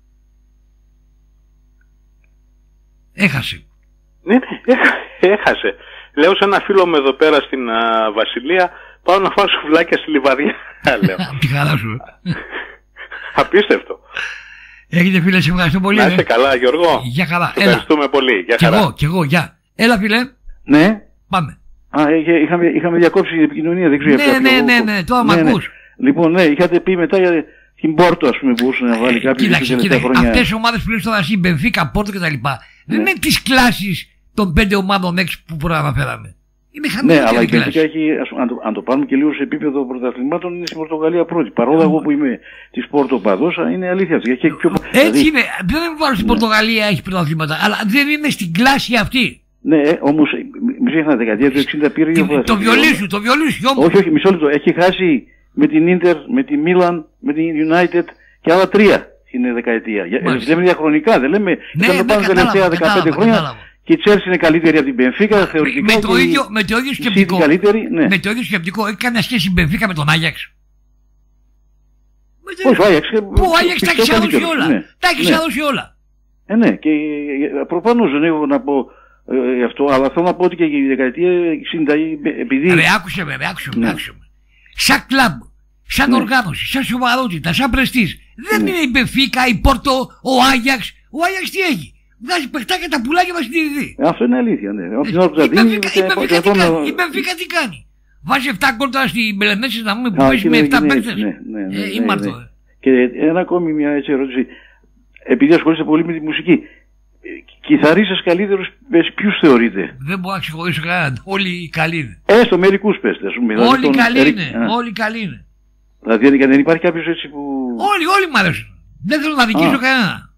Έχασε. Ναι, ναι, έχασε. Λέω σε ένα φίλο μου εδώ πέρα στην α, Βασιλεία, πάω να φάω σουβλάκια στη Λιβαδιά. Τη χαρά σου. Απίστευτο. Έχετε φίλε, σε ευχαριστώ πολύ. Να είστε καλά, Γιώργο. Γεια χαρά. Ευχαριστούμε πολύ. Γεια χαρά. Κι εγώ, κι εγώ, γεια. Έλα, φίλε. Ναι. Πάμε. Α, είχαμε, είχαμε διακόψει την επικοινωνία, δεν ξέρω. Ναι, ναι, ναι, ναι, τώρα ναι, μ' ακούς. Ναι. Λοιπόν, ναι, είχατε πει μετά για την Πόρτο, ας πούμε, που μπορούσε να βάλει κάποιοι κοίταξε, κοίταξε. Αυτές οι ομάδες που λες τώρα, η Μπενφίκα, Πόρτο κτλ. Δεν είναι τις κλάσεις των πέντε ομάδων έξι που προαναφέραμε. Είναι χαμηλή. Ναι, αλλά η Μπενφίκα έχει, αν το, αν το πάρουμε και λίγο σε επίπεδο πρωταθλημάτων, είναι στην Πορτογαλία πρώτη. Παρόλο εγώ που είμαι τη Πόρτο παδόσα, είναι αλήθεια αυτή. Πιο... Έτσι δηλαδή... είναι. Δεν βάλω στην Πορτογαλία έχει πρωταθλήματα, αλλά δεν είναι στην κλάση αυτή. Ναι, όμως μη ξεχνάτε, δεκαετία του εξήντα πήρε το, το βιολί σου, το βιολί σου. Όχι, όχι, μισό λεπτό. Έχει χάσει με την Ίντερ, με τη Μίλαν, με την United και άλλα τρία είναι δεκαετία. Λέμε διαχρονικά, δεν λέμε. Ναι, ήταν ναι, πάνω τα τελευταία δεκαπέντε χρόνια και η Chelsea είναι καλύτερη από την Μπενφίκα, θεωρητικά. Με το ίδιο, με το ίδιο σκεπτικό. Ναι. Με το ίδιο σκεπτικό, έχει καμία σχέση η Μπενφίκα με τον Άγιαξ. Πώς ο Άγιαξ. Πού ο Άγιαξ τα έχει ξαδώσει όλα. Τα έχει ξαδώσει όλα. Ε, ναι, και προφανώς δεν έχω να πω ε, αυτό, αλλά θέλω να πω ότι και η δεκαετία εξήντα επειδή. Ρε, άκουσε με, ρε, άκουσε με, άκουσε με. Σαν κλαμπ, σαν ναι. οργάνωση, σαν σοβαρότητα, σαν πρεστίζ. Δεν ναι. είναι η Μπενφίκα, η Πόρτο, ο Άγιαξ. Ο Άγιαξ τι έχει. Βγάζει παιχτάκια τα πουλάκια μας στην Ειρηνή. Αυτό είναι αλήθεια, ναι. Η Μπενφίκα τι κάνει. Βάζει επτά γκολ τώρα στη Μπελεμέση να πούμε που παίζει με επτά παίκτες. Και ένα ακόμη μια έτσι ερώτηση. Επειδή ασχολείστε πολύ με τη μουσική, κιθαρίστες καλύτερους ποιους θεωρείτε? Δεν μπορώ να ξεχωρίσω κανέναν. Όλοι καλοί είναι. Έστω μερικούς πέστε. Όλοι καλοί είναι. Όλοι καλοί είναι. Δηλαδή δεν υπάρχει κάποιος έτσι που. Όλοι, όλοι μ' αρέσουν. Δεν θέλω να δικήσω κανένα.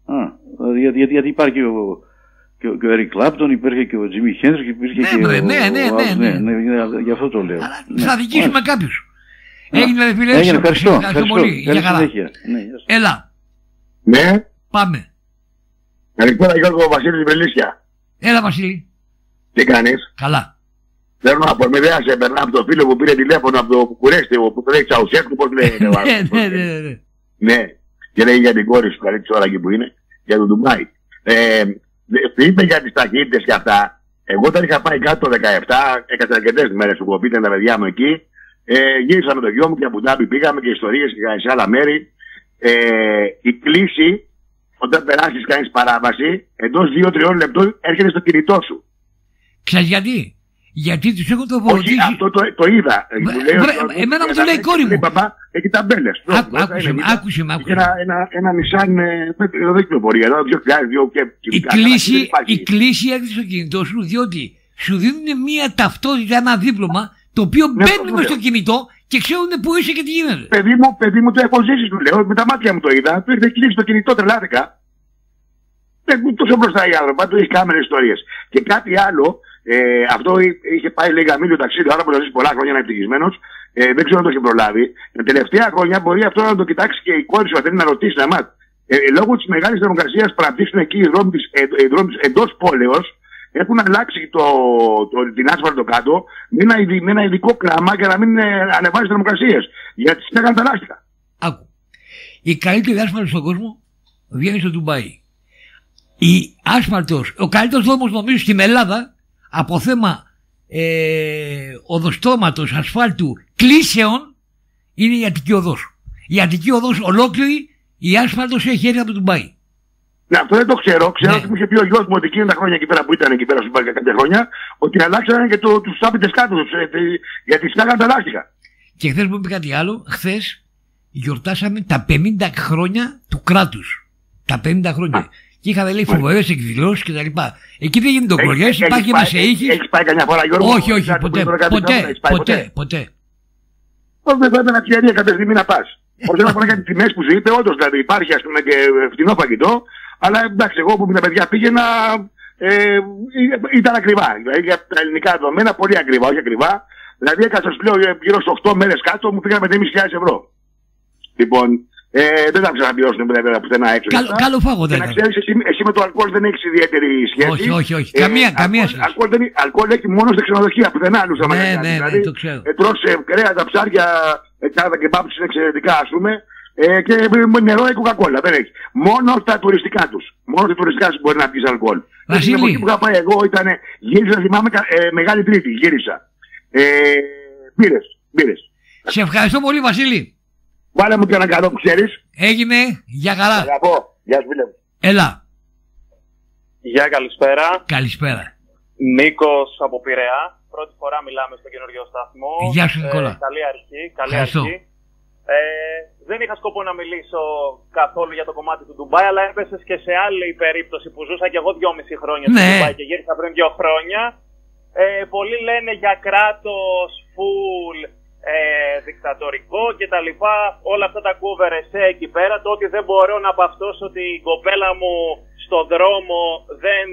Γιατί, γιατί, γιατί υπάρχει ο, και ο, ο Eric Clapton, υπήρχε και ο Jimi Hendrix, υπήρχε ναι, και ναι, ο, ναι, ναι, ναι, ναι, ναι, ναι, γι' αυτό το λέω. Αλλά ναι. θα δικήσουμε κάποιους. Έγινε ρε φίλε, Έγινε, ευχαριστώ, ευχαριστώ, ευχαριστώ πολύ, για χαρά. Ναι, έλα. Ναι. Πάμε. Καλησπέρα Γιώργο, Βασίλης Μπελίσια. Έλα Βασίλη. Τι κάνεις? Καλά. Θέλω να πω, με δεν σε περνά από το φίλο που πήρε τηλέφωνο από το Κουκουρέστι, που το λέει Τσαουσέσκου, πώς λέει. Ναι, ναι, ναι. Ναι, και λέει για την κόρη σου, καλή της ώρα εκεί που είναι, για τον Ντουμπάι. Ε, είπε για τις ταχύτητες και αυτά. Εγώ όταν είχα πάει κάτω το δεκαεπτά, έκανα αρκετές μέρες που πήγαν τα παιδιά μου εκεί. Ε, γύρισα με το γιο μου και από Ντάμπι πήγαμε και ιστορίες και σε άλλα μέρη. Ε, η κλίση, όταν περάσεις κάνεις παράβαση, εντός δύο τριών λεπτών έρχεται στο κινητό σου. Ξέρεις γιατί? Γιατί τους έχω το βοηθήσει. Όχι, αυτό το, το είδα. Εμένα μου το λέει η κόρη μου. Παπά, έχει ταμπέλες. Άκουσε με, άκουσε με. Ένα, ένα, ένα νησάν, δεν κυκλοφορεί εδώ, δύο χιλιάδες, δύο και η κλίση έρχεται στο κινητό σου, διότι σου δίνουν μια ταυτότητα, ένα δίπλωμα, το οποίο μπαίνει μες στο κινητό και ξέρουν που είσαι και τι γίνεται. Παιδί μου, παιδί μου το έχω ζήσει, του λέω, με τα μάτια μου το είδα, του ήρθε κλίση στο κινητό, τρελάθηκα. Δεν τόσο μπροστά οι άνθρωποι, του έχει κάμερες ιστορίες. Και κάτι άλλο. Ε, αυτό είχε πάει λέει γαμήλιο ταξίδι, άρα που το ζήσει πολλά χρόνια να είναι ευτυχισμένος. Ε, δεν ξέρω αν το έχει προλάβει. Τα τελευταία χρόνια μπορεί αυτό να το κοιτάξει και η κόρη σου, αν θέλει να ρωτήσει εμάς. Ε, λόγω της μεγάλης θερμοκρασίας που αναπτύσσουν εκεί οι δρόμοι ε, εντός πόλεως, έχουν αλλάξει το, το, την άσφαλτο κάτω με ένα, με ένα ειδικό κράμα για να μην ε, ανεβάζει θερμοκρασίες. Γιατί στέγαν τα λάστιχα. Άκου. Η καλύτερη άσφαλτο στον κόσμο βγαίνει στο Ντουμπάι. Η άσφαλτος, ο καλύτερος δρόμος νομίζω στην Ελλάδα. Από θέμα ε, οδοστρώματος, ασφάλτου, κλίσεων είναι η Αττική Οδός. Η Αττική Οδός ολόκληρη, η άσφαλτος έχει έρθει από το Ντουμπάι. Ναι, αυτό δεν το ξέρω. Ξέρω ναι. ότι μου είχε πει ο γιος μου ότι εκείνα τα χρόνια εκεί πέρα που ήταν εκεί πέρα στην κάποια χρόνια, ότι αλλάξανε και το, τους άπητες κάτω, γιατί στάγαν τα λάστιχα. Και χθες μου είπε κάτι άλλο. Χθες γιορτάσαμε τα πενήντα χρόνια του κράτους. Τα πενήντα χρόνια. Α. Και είχαμε λέει φοβερές εκδηλώσεις και τα λοιπά. Εκεί δεν γίνονται εκλογές, υπάρχει ένας ήχης. Έχεις πάει καμιά φορά Γιώργο? Όχι, όχι, ποτέ, ποτέ, ποτέ, ποτέ. Πώς δεν πρέπει να ευκαιρία κάποια στιγμή να πας. Όσο να πω για τις τιμές που σου είπε, όντως δηλαδή υπάρχει ας πούμε και φτηνό φαγητό, αλλά εντάξει εγώ που με τα παιδιά πήγαινα ε, ήταν ακριβά. Δηλαδή για τα ελληνικά δεδομένα πολύ ακριβά, όχι ακριβά. Δηλαδή έκανα σου λέω γύρω στις οκτώ μέρες κάτω μου πήγαν με πέντε χιλιάδες ευρώ. Λοιπόν, Ε, δεν θα ξαναπληρώσουν βέβαια πουθενά έξω. Καλό, καλό φάγο δεν είναι. Εσύ, εσύ με το αλκοόλ δεν έχεις ιδιαίτερη σχέση. Όχι, όχι, όχι. Ε, καμία, καμία αλκοόλ, σχέση. Αλκοόλ, δεν, αλκοόλ έχει μόνο στα ξενοδοχεία πουθενά άλλους. Ναι, ναι, ναι, δηλαδή, το ξέρω. Ε, τρως ε, κρέατα, ψάρια, τα κεμπάπ είναι εξαιρετικά ας πούμε. Ε, και νερό ή κοκακόλα δεν έχει. Μόνο στα τουριστικά τους. Μόνο στα τουριστικά τους μπορεί να πεις αλκοόλ. Βασίλη. Την εποχή που είχα πάει εγώ ήταν, γύρισα θυμάμαι ε, Μεγάλη Τρίτη, γύρισα. Ε, μπήρες, μπήρες. Σε ευχαριστώ πολύ Βασίλη. Βάλε μου και ένα καλό που ξέρεις. Έγινε, για χαρά. Αγαπώ. Γεια σου φίλε μου. Έλα. Γεια, καλησπέρα. Καλησπέρα. Νίκος από Πειραιά. Πρώτη φορά μιλάμε στο καινούριο σταθμό. Γεια σου Νικόλα. Ε, καλή αρχή. Καλή Ευχαριστώ. αρχή. Ε, δεν είχα σκοπό να μιλήσω καθόλου για το κομμάτι του Ντουμπάι, αλλά έπεσες και σε άλλη περίπτωση που ζούσα και εγώ δυόμιση χρόνια ναι. στο Ντουμπάι και γύρισα πριν δύο χρόνια. Ε, πολλοί λένε για κράτος, φουλ, ε, δικτατορικό κτλ. Όλα αυτά τα κούβερεσέ εκεί πέρα. Το ότι δεν μπορώ να παυτώσω την κοπέλα μου στον δρόμο δεν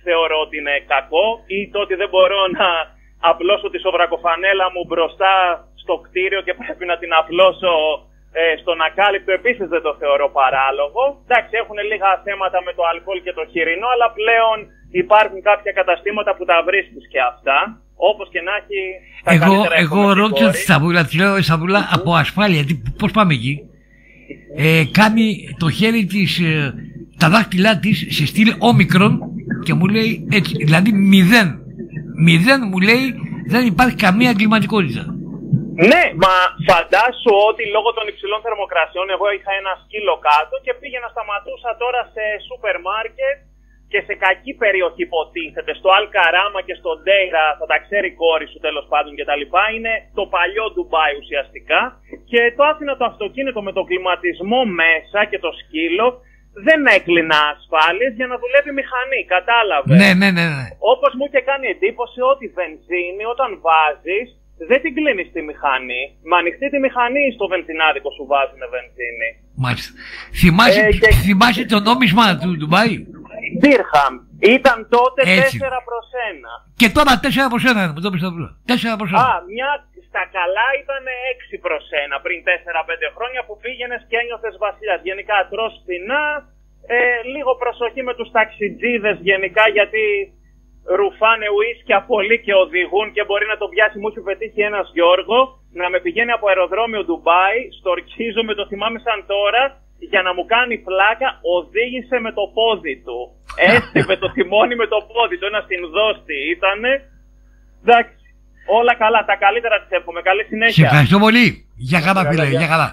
θεωρώ ότι είναι κακό, ή το ότι δεν μπορώ να απλώσω τη σοβρακοφανέλα μου μπροστά στο κτίριο και πρέπει να την απλώσω ε, στον ακάλυπτο, επίσης δεν το θεωρώ παράλογο. Εντάξει, έχουν λίγα θέματα με το αλκοόλ και το χοιρινό, αλλά πλέον υπάρχουν κάποια καταστήματα που τα βρίσκεις και αυτά. Όπως και να έχει. Εγώ, εγώ ρώτησα τη Σταυρούλα, τη λέω Σταυρούλα, mm-hmm. από ασφάλεια, γιατί πώς πάμε εκεί. Ε, κάνει το χέρι της, ε, τα δάχτυλά της σε στυλ όμικρον και μου λέει έτσι, δηλαδή μηδέν. Μηδέν μου λέει, δεν υπάρχει καμία εγκληματικότητα. Ναι, μα φαντάσου ότι λόγω των υψηλών θερμοκρασιών, εγώ είχα ένα σκύλο κάτω και πήγαινα, σταματούσα τώρα σε σούπερ μάρκετ και σε κακή περιοχή υποτίθεται, στο Αλκαράμα και στο Ντέιρα, θα τα ξέρει η κόρη σου τέλος πάντων κτλ. Είναι το παλιό Ντουμπάι ουσιαστικά. Και το άφηνα το αυτοκίνητο με το κλιματισμό μέσα και το σκύλο. Δεν έκλεινα ασφάλειες για να δουλεύει η μηχανή, κατάλαβε. Ναι, ναι, ναι, ναι. Όπως μου είχε κάνει εντύπωση ότι η βενζίνη όταν βάζεις δεν την κλείνεις τη μηχανή. Με ανοιχτή τη μηχανή στο βενζινάδικο σου βάζουν βενζίνη. Μάλιστα. Θυμάσαι, ε, και... θυμάσαι το νόμισμα του Ντουμπάι? Dirham. Ήταν τότε τέσσερα προς ένα. Και τώρα τέσσερα προς ένα, μου το πεις απλά. τέσσερα προς ένα. Α, μια στα καλά ήταν έξι προς ένα πριν τέσσερα πέντε χρόνια που πήγαινες και ένιωθες βασιλιάς. Γενικά τρως φθηνά, ε, λίγο προσοχή με τους ταξιτζίδες γενικά, γιατί ρουφάνε ουίσκια πολύ και οδηγούν και μπορεί να το πιάσει. Μου έχει πετύχει ένας Γιώργο να με πηγαίνει από αεροδρόμιο Ντουμπάι, στορκίζομαι, το θυμάμαι σαν τώρα, για να μου κάνει πλάκα, οδήγησε με το πόδι του. Έστειβε το τιμόνι με το πόδι του, ένα συνδώστη ήτανε. Εντάξει, όλα καλά, τα καλύτερα της εύχομαι, καλή συνέχεια. Σε ευχαριστώ πολύ. Για καλά φίλε, για καλά.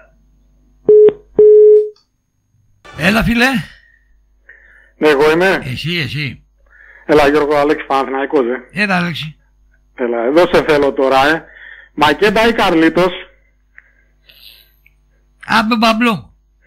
Έλα φίλε. Ναι, εγώ είμαι. Εσύ, εσύ. Έλα Γιώργο, Αλέξη Παναθηναϊκός, ε. Έλα Αλέξη. Έλα, εδώ σε θέλω τώρα, ε. Μακέντα ή Καρλίτος? Άμπε μπαμπλό.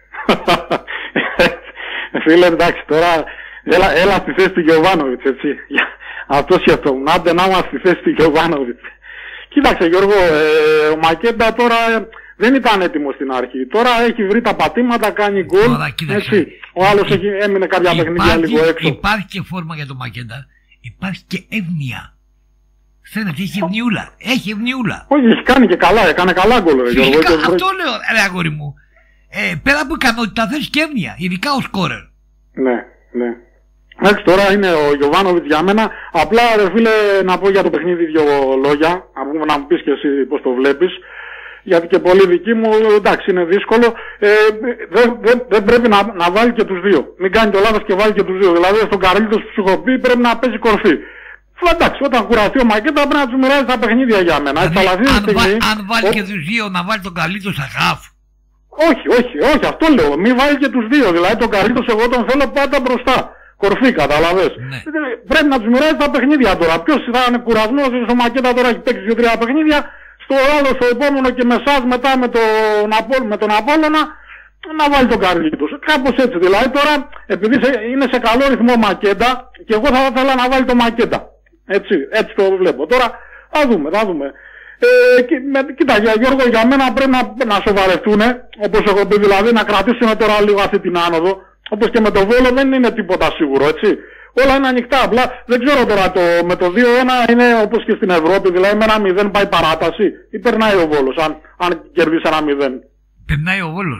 Φίλε, εντάξει, τώρα έλα, έλα στη θέση του Γιωβάνοβιτς, έτσι. Αυτό σκεφτόμουν, άντε να είμαστε στη θέση του Γιωβάνοβιτς. Κοίταξε Γιώργο, ε, ο Μακέντα τώρα ε, δεν ήταν έτοιμος στην αρχή. Τώρα έχει βρει τα πατήματα, κάνει γκολ. Έτσι. Ο άλλος έχει, έμεινε κάποια υπάρχει, παιχνίδια λίγο έξω. Υπάρχει και φόρμα για τον Μακέντα. Υπάρχει και εύνοια. Φαίνεται, έχει ευνιούλα. Έχει ευνιούλα. Όχι, έχει κάνει και καλά, έκανε καλά γκολ. Φυσικά, αυτό λέω, ρε αγόρι μου. Ε, πέρα από ικανότητα θες και εύνοια, ειδικά ο σκόρερ. Ναι, ναι. Εντάξει, τώρα είναι ο Γιωβάνοβιτς για μένα. Απλά ρε φίλε να πω για το παιχνίδι δύο λόγια, να μου πεις και εσύ πώς το βλέπεις. Γιατί και πολύ δική μου, εντάξει είναι δύσκολο. Ε, δεν δε, δε πρέπει να, να βάλει και τους δύο. Μην κάνει το λάθος και βάλει και τους δύο. Δηλαδή στον Καρλίτος που σου έχω πει πρέπει να παίζει κορφή. Εντάξει, όταν κουραστεί ο Μακέντα πρέπει να τους μοιράζει τα παιχνίδια για μένα. Δηλαδή, αν, στιγμή, βα, αν βάλει ο... και τους δύο να βάλει τον Καρλίτο στα χαφ. Όχι, όχι, όχι, αυτό λέω. Μην βάλει και τους δύο. Δηλαδή τον Καρλίτος εγώ τον θέλω πάντα μπροστά. Κορφή, καταλαβες. Ναι. Πρέπει να τους μοιράζει τα παιχνίδια τώρα. Ποιος θα είναι κουρασμένος, ο Μακέντα τώρα έχει παίξει δύο τρία παιχνίδια. Στο άλλο, στο επόμενο και με εσάς μετά με τον, με τον Απόλλωνα να βάλει τον Καρλίτος. Κάπως έτσι δηλαδή. Τώρα επειδή είναι σε καλό ρυθμό ο Μακέντα και εγώ θα ήθελα να βάλει τον Μακέντα. Έτσι, έτσι το βλέπω. Τώρα θα δούμε, θα δούμε. Ε, κοί, με, κοίτα Γιώργο, για μένα πρέπει να, να σοβαρευτούν, όπως έχω πει, δηλαδή να κρατήσουν τώρα λίγο αυτή την άνοδο. Όπως και με το Βόλο δεν είναι τίποτα σίγουρο, έτσι. Όλα είναι ανοιχτά, απλά δεν ξέρω τώρα το, με το δύο ένα είναι όπως και στην Ευρώπη, δηλαδή με ένα μηδέν πάει παράταση ή περνάει ο Βόλος, αν, αν κερδίσει ένα μηδέν. Περνάει ο Βόλος.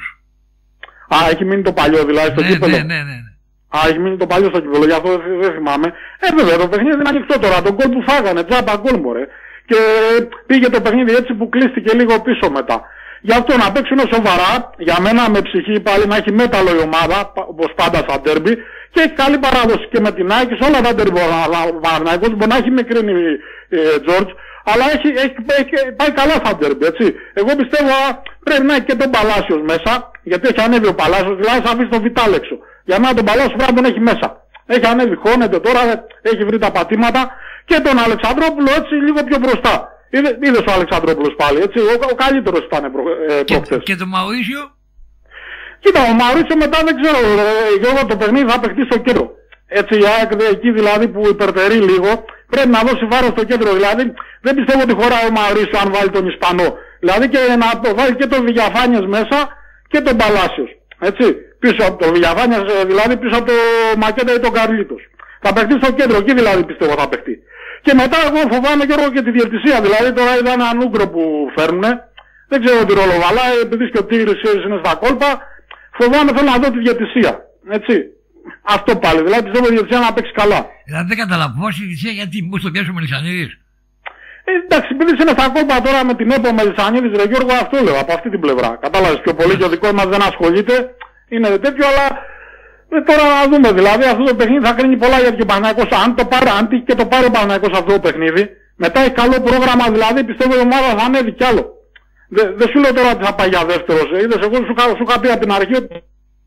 Α, έχει μείνει το παλιό δηλαδή στο ναι, κύπελο. Ναι, ναι, ναι. Α, έχει μείνει το παλιό στο κύπελο, γι' αυτό δεν, δεν θυμάμαι. Ε, βέβαια, το παιχνίδι είναι ανοιχτό τώρα, τον γκολ που φάγανε, τζάμπα γκολ μωρέ. Και πήγε το παιχνίδι έτσι που κλείστηκε λίγο πίσω μετά. Γι' αυτό να παίξουν σοβαρά, για μένα με ψυχή πάλι να έχει μέταλλο η ομάδα, όπως πάντα στα ντέρμπι, και έχει καλή παράδοση και με την Άκη, σε όλα τα ντέρμπι ο Παναθηναϊκός μπορεί να έχει μικρύνει Τζόρτζ, αλλά έχει, έχει, έχει, πάει καλά στα ντέρμπι, έτσι. Εγώ πιστεύω πρέπει να έχει και τον Παλάσιος μέσα, γιατί έχει ανέβει ο Παλάσιος, δηλαδή θα αφήσει τον Βιτάλ έξω. Για μένα τον Παλάσιο πρέπει να τον έχει μέσα. Έχει ανέβει, χώνεται τώρα, έχει βρει τα πατήματα, και τον Αλεξανδρόπουλο έτσι λίγο πιο μπροστά. Είδε, είδες ο Αλεξανδρόπουλος πάλι, έτσι, ο, ο καλύτερος ήταν προ, ε, προχθές. Και, και το Μαουρίσιο? Κοίτα, ο Μαουρίσιο μετά δεν ξέρω, ε, Γιώργο, το παιχνίδι θα παιχτεί στο κέντρο. Έτσι, εκεί δηλαδή που υπερτερεί λίγο, πρέπει να δώσει βάρος στο κέντρο. Δηλαδή, δεν πιστεύω ότι χωράει ο Μαουρίσιο αν βάλει τον Ισπανό. Δηλαδή και να το βάλει και τον Βηγιαφάνιας μέσα και τον Παλάσιος. Έτσι, πίσω από το Βηγιαφάνιας, δηλαδή πίσω από το Μακέντα ή τον Καρλίτος. Θα παιχτεί στο κέντρο, εκεί δηλαδή πιστεύω θα παιχτεί. Και μετά εγώ φοβάμαι και εγώ και τη διαιτησία. Δηλαδή τώρα είδα έναν Ούγκρο που φέρνουνε. Δεν ξέρω τι ρόλο βαλάει, επειδή και ο Τίγρης είναι στα κόλπα. Φοβάμαι, θέλω να δω τη διαιτησία. Έτσι. Αυτό πάλι. Δηλαδή πιστεύω η διαιτησία να παίξει καλά. Δηλαδή δεν καταλαβαίνω πώς η διαιτησία, γιατί μου στο πιάσει ο Μελισσανίδης. Ε, εντάξει, επειδή είναι στα κόλπα τώρα με την ΕΠΟ Μελισσανίδης, ρε Γιώργο, αυτό λέω από αυτή την πλευρά. Κατάλαβες, πιο πολύ και ο δικός μας δεν ασχολείται. Είναι τέτοιο, αλλά ε, τώρα να δούμε. Δηλαδή αυτό το παιχνίδι θα κρίνει πολλά γιατί ο Παναθηναϊκός, αν το πάρει, αν και το πάρει ο Παναθηναϊκός αυτό το παιχνίδι, μετά έχει καλό πρόγραμμα, δηλαδή πιστεύω η ομάδα θα ανέβει κι άλλο. Δεν δε σου λέω τώρα ότι θα πάει για δεύτερος. Είδες, εγώ σου, σου είχα πει από την αρχή ότι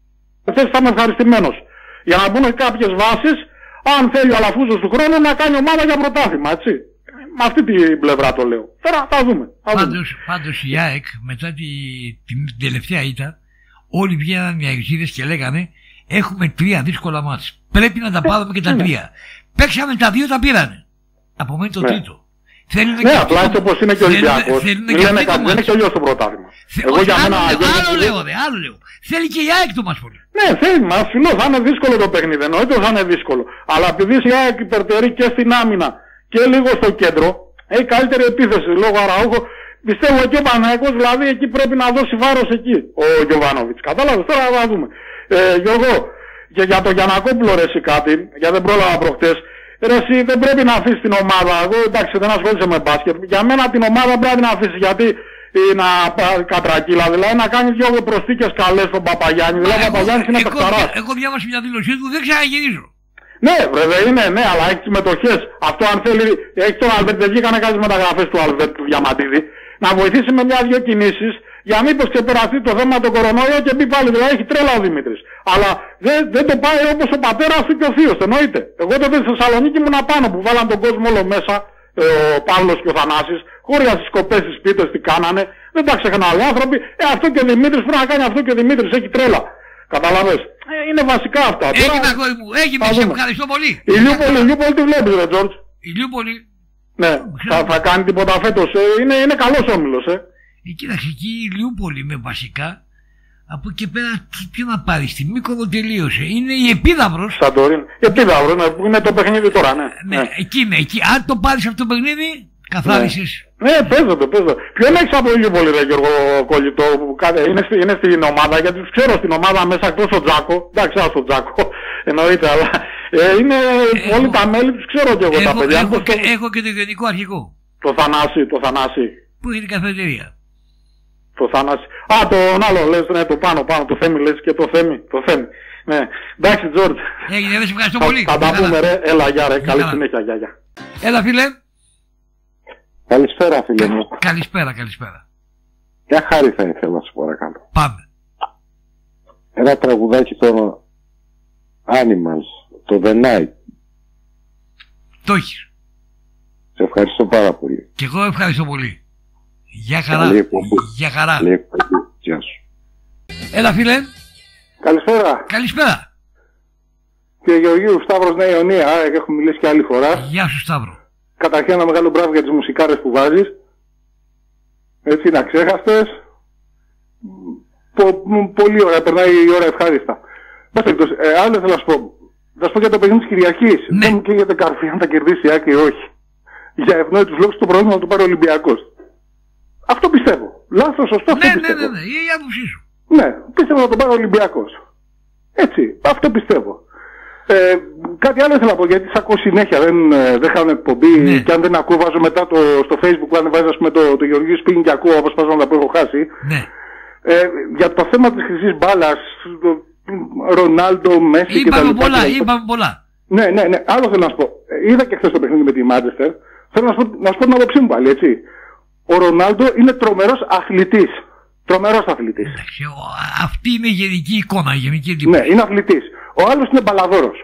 θες θα είμαι ευχαριστημένος. Για να μπουν κάποιες βάσεις, αν θέλει ο Αλαφούζος του χρόνου να κάνει ομάδα για πρωτάθλημα, έτσι. Με αυτή την πλευρά το λέω. Τώρα θα δούμε. Θα πάντως, δούμε. πάντως η ΑΕΚ μετά τη, την, την τελευταία ήττα, όλοι βγαίναν οι αεξίδες και λέγανε έχουμε τρία δύσκολα μάτς. Πρέπει να τα πάρουμε και τα ναι. τρία. Παίξαμε τα δύο, τα πήρανε. Απομένει το ναι. τρίτο. Θέλουνε ναι, και απλά έτσι όπως είναι και ο Ολυμπιακός. Δεν είναι και αλλιώς το πρωτάθλημα. Εγώ για μένα. Άλλο, άλλο λέω, δε, άλλο λέω. Θέλει και η ΑΕΚ το μας πολύ. Ναι, θέλει, μα φιλό, θα είναι δύσκολο το παιχνίδι. Εννοείται ότι θα είναι δύσκολο. Αλλά επειδή η ΑΕΚ υπερτερεί και στην άμυνα και λίγο στο κέντρο, έχει καλύτερη επίθεση λόγω Αραούχο. Πιστεύω εκεί ο Παναθηναϊκός, δηλαδή εκεί πρέπει να δώσει βάρος εκεί ο Γιοβάνοβιτς. Κατάλαβες, τώρα θα δούμε. Ε, Γιώργο, και για το Γιαννακόπουλο ρε εσύ κάτι, γιατί δεν πρόλαβα προχτές. Ρε εσύ δεν πρέπει να αφήσει την ομάδα. Εγώ εντάξει δεν ασχολείσαι με μπάσκετ. Για μένα την ομάδα πρέπει να αφήσει γιατί είναι κατρακύλα. Δηλαδή να κάνει δύο προσθήκες καλές στον Παπαγιάννη. Δηλαδή ο Παπαγιάννης είναι παιχταράς. Εγώ διάβασα μια δήλωσή του, δεν ξαναγυρίζω. Ναι, βέβαια είναι, ναι, αλλά έχει συμμετοχές. Αυτό αν θέλει, έχει τον Αλβέρτ, δεν βγήκανε κάποιες μεταγραφές του Αλβέρτ του Διαμαντίδη, να βοηθήσει με μια-δυο κινήσεις για μήπως ξεπεραστεί το θέμα του κορονοϊού και μπει πάλι. Δηλαδή έχει τρέλα ο Δημήτρης. Αλλά δεν, δεν το πάει όπως ο πατέρας του και ο θείος, εννοείται. Εγώ τότε στη Θεσσαλονίκη ήμουν απάνω που βάλαν τον κόσμο όλο μέσα, ε, ο Παύλος και ο Θανάσης, χώρια στις κοπές, στις πίτες, τι κάνανε. Δεν τα ξεχνάνε οι άνθρωποι. Ε, αυτό και ο Δημήτρης πρέπει να κάνει αυτό και ο Δημήτρης έχει τρέλα. Καταλαβες. Ε, είναι βασικά αυτά. Έγινε αγόρι μου, έγινε, σε ευχαριστώ πολύ. Η Λιούπολη, η Λιούπολη τι βλέπεις ρε Τζόρτζ. Η Λιούπολη. Ναι, θα, θα κάνει τίποτα φέτος. Ε, είναι, είναι καλός όμιλος, ε. Ε, κοίταξε, εκεί η Λιούπολη με βασικά. Από εκεί πέρα ποιο να πάρει, στη Μύκονο τελείωσε. Είναι η Επίδαυρος. Σαντορίν. Η Επίδαυρος, ναι, που είναι το παιχνίδι τώρα, ναι. Ναι, ναι. εκεί είναι, εκεί. Αν το πάρεις αυτό το παιχνίδι, καθάρισες. Ναι, ναι παίζω το, παίζω. Ποιον έχεις από Λιούπολη, ρε Γιώργο Κόλλητο, που είναι, στη, είναι στην ομάδα, γιατί τους ξέρω στην ομάδα μέσα εκτός ο Τζάκο. Εντάξει, ξέρω τον Τζάκο, εννοείται, αλλά ε, είναι έχω, όλοι τα μέλη, τους ξέρω και εγώ έχω, τα παιδιά. Έχω, και, έχω και το γενικό αρχικό. Το Θανάση, το Θανάση. Πού είναι η καφετερία. Το Θανάση. Α, τον άλλο λες, ναι, το πάνω, πάνω, το Θέμη λες και το Θέμη, το Θέμη. Ναι, εντάξει Τζόρτζ. Έγινε, δεν σε ευχαριστώ πολύ. Θα τα πούμε ρε, έλα γεια ρε, καλή συνέχεια, γεια γεια. Έλα φίλε. Καλησπέρα φίλε μου. Καλησπέρα, καλησπέρα. Ποια χάρη θα ήθελα να σου παρακαλώ. Πάμε. Ένα τραγουδάκι τώρα, Animals, το The Night. Το έχεις. Σε ευχαριστώ πάρα πολύ. Και εγώ ευχαριστώ πολύ. Γεια χαρά. Γεια χαρά. Γεια σου. Έλα φίλε. Καλησπέρα. Καλησπέρα. Κύριε Γεωργίου, Σταύρος Νέα Ιωνία, έχουμε μιλήσει και άλλη φορά. Γεια σου Σταύρο. Καταρχήν ένα μεγάλο μπράβο για τις μουσικάρες που βάζεις. Έτσι είναι αξέχαστες. Πο, πολύ ωραία, περνάει η ώρα ευχάριστα. Ε, άλλο θέλω να σου πω. Θα σου πω για το παιχνίδι της Κυριακής. Ναι. Δεν μου καίγεται καρφί αν θα κερδίσει η Άκη ή όχι. Για ευνόητους λόγους το πρόβλημα να το πάρει ο Ολυμπιακός. Αυτό πιστεύω. Λάθος, σωστό, αυτό ναι, πιστεύω. Ναι, ναι, ναι, η άποψή σου. Ναι, πιστεύω να το πάρει ο Ολυμπιακός. Έτσι, αυτό πιστεύω. Ε, κάτι άλλο ήθελα να πω, γιατί σ' ακούω συνέχεια, δεν, δεν χάνω εκπομπή ναι. Και αν δεν ακούω βάζω μετά το, στο Facebook, αν βάζω ας πούμε το, το Γεωργίου Σπίν και ακούω αποσπάσματα που έχω χάσει. Ναι. Ε, για το θέμα της χρυσής μπάλας, Ρονάλντο, Μέση και τα λοιπά. Πολλά, είπαμε πολλά. Ναι, ναι, ναι, άλλο θέλω να σου πω. Είδα και χθες το παιχνίδι με τη Μάντσεστερ. Θέλω να σου πω, να σου πω την άποψή μου πάλι, έτσι. Ο Ρονάλντο είναι τρομερός αθλητής. Τρομερός αθλητής. Εντάξει, αυτή είναι η γενική εικόνα, η γενική εντύπωση. Ναι, είναι αθλητής. Ο άλλος είναι μπαλαδόρος.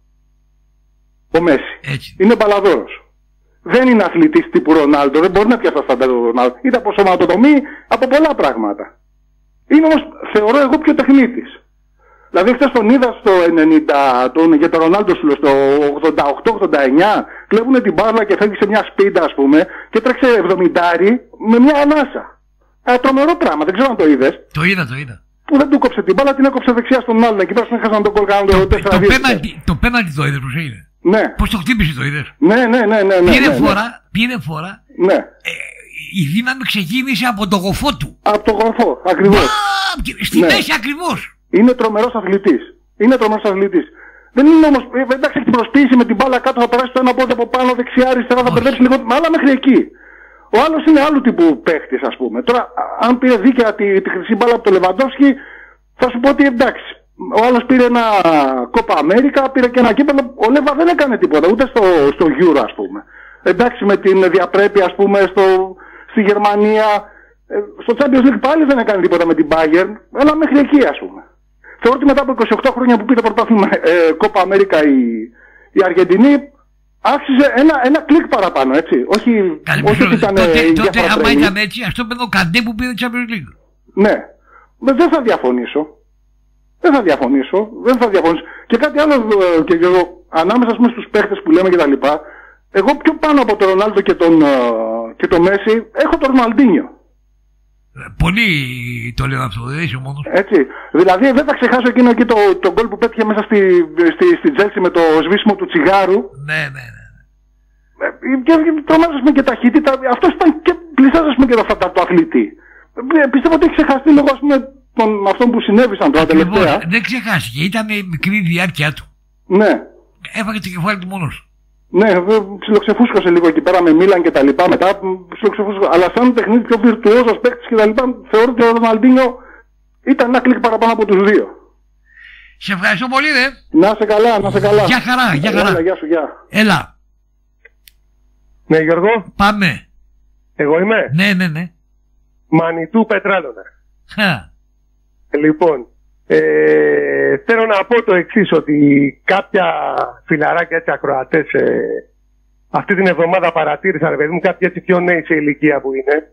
Ο Μέση. Έτσι. Είναι μπαλαδόρος. Δεν είναι αθλητής τύπου Ρονάλντο. Δεν μπορεί να πιάσει αυτά τα Ρονάλντο. Είτε από σωματοδομή, από πολλά πράγματα. Είναι όμως, θεωρώ εγώ, πιο τεχνίτης. Δηλαδή, χθες τον είδα στο ενενήντα, τον, για τον Ρονάλντο σου λέω, στο ογδόντα οκτώ ογδόντα εννιά. Κλέβουνε την μπάλα και φεύγει σε μια σπίντα, ας πούμε, και τρέξε εβδομηντάρι με μια ανάσα. Ε, τρομερό πράγμα, δεν ξέρω αν το είδες. Το είδα, το είδα. Που δεν του κόψε την μπάλα, την έκοψε δεξιά στον άλλον. Εκεί πέρα συνέχισαν να τον κολκάνουν το τέσσερα δύο. Το πέναλτι το είδε, πώς έγινε. Ναι. Πώς το χτύπησε, το είδες? Ναι, ναι, ναι, ναι, ναι. Πήρε ναι, ναι. φορά, πήρε φορά. Ναι. Ε, η δύναμη ξεκίνησε από το γοφό του. Από το γοφό, ακριβώς. Μπα, στη ναι. μέση ακριβώς. Είναι τρομερός αθλητής. Είναι τρομερός αθλητής. Δεν είναι όμως, ε, εντάξει, έχει προσποίηση με την μπάλα κάτω, θα περάσει το ένα πόδι από πάνω, δεξιά, αριστερά, θα μπερδέψει λίγο, αλλά μέχρι εκεί. Ο άλλος είναι άλλου τύπου παίχτης, ας πούμε. Τώρα, αν πήρε δίκαια τη, τη χρυσή μπάλα από τον Λεβαντόφσκι, θα σου πω ότι εντάξει. Ο άλλος πήρε ένα Κόπα Αμέρικα, πήρε και ένα κύπελο. Ο Λέβα δεν έκανε τίποτα, ούτε στο, στο Euro, ας πούμε. Εντάξει, με την διαπρέπεια, ας πούμε, στο, στη Γερμανία. Ε, στο Champions League πάλι δεν έκανε τίποτα με την Bayern, αλλά μέχρι εκεί, ας πούμε. Θεωρώ ότι μετά από είκοσι οκτώ χρόνια που πήρε πρωτάθλημα ε, Κόπα Αμέρικα η, η Αργεντινή, άξιζε ένα, ένα κλικ παραπάνω, έτσι. Όχι, όχι ότι ήταν. Τότε, τότε άμα ήταν έτσι, αυτό με το Καντέ που πήρε Champions League. Ναι. Δεν θα διαφωνήσω. Δεν θα διαφωνήσω. Δεν θα διαφωνήσω. Και κάτι άλλο, ε, και εγώ, ανάμεσα πούμε, στους παίχτες που λέμε και τα λοιπά, εγώ πιο πάνω από τον Ρονάλντο και τον, ε, και τον Μέση, έχω τον Ροναλντίνιο. Πολύ το λέω αυτό, δεν είσαι ο μόνος. Έτσι. Δηλαδή δεν θα ξεχάσω εκείνο εκεί το, το γκολ που πέτυχε μέσα στη, στη, στη Τζέλσι με το σβήσιμο του τσιγάρου. Ναι, ναι, ναι. Και, και τρομάζεσαι και ταχύτητα. Αυτός ήταν και πλησιάζεσαι και το φανταστό αθλητή. Πιστεύω ότι έχει ξεχαστεί λόγω, ας πούμε, των αυτών που συνέβησαν τώρα τελευταία. Δεν ξεχάστηκε, ήταν η μικρή διάρκεια του. Ναι. Έφαγε το κεφάλι του μόνος. Ναι, ψιλοξεφούσκωσε λίγο εκεί πέρα με Μίλαν και τα λοιπά. Μετά ψιλοξεφούσκωσε. Αλλά σαν παιχνίδι πιο βιρτουόζος παίκτης και τα λοιπά, θεωρώ ότι ο Ροναλντίνιο ήταν ένα κλικ παραπάνω από τους δύο. Σε ευχαριστώ πολύ, ρε. Να σε καλά, να σε καλά. Γεια χαρά, γεια χαρά. Έλα, γεια σου, γεια. Έλα. Ναι, Γιώργο. Πάμε. Εγώ είμαι. Ναι, ναι, ναι. Μανιτού Πετράλωνα. Χα. Λοιπόν, ε, θέλω να πω το εξής, ότι κάποια φιλαράκια έτσι ακροατές ε, αυτή την εβδομάδα παρατήρησαν, παιδί μου, κάποιοι έτσι πιο νέοι σε ηλικία που είναι.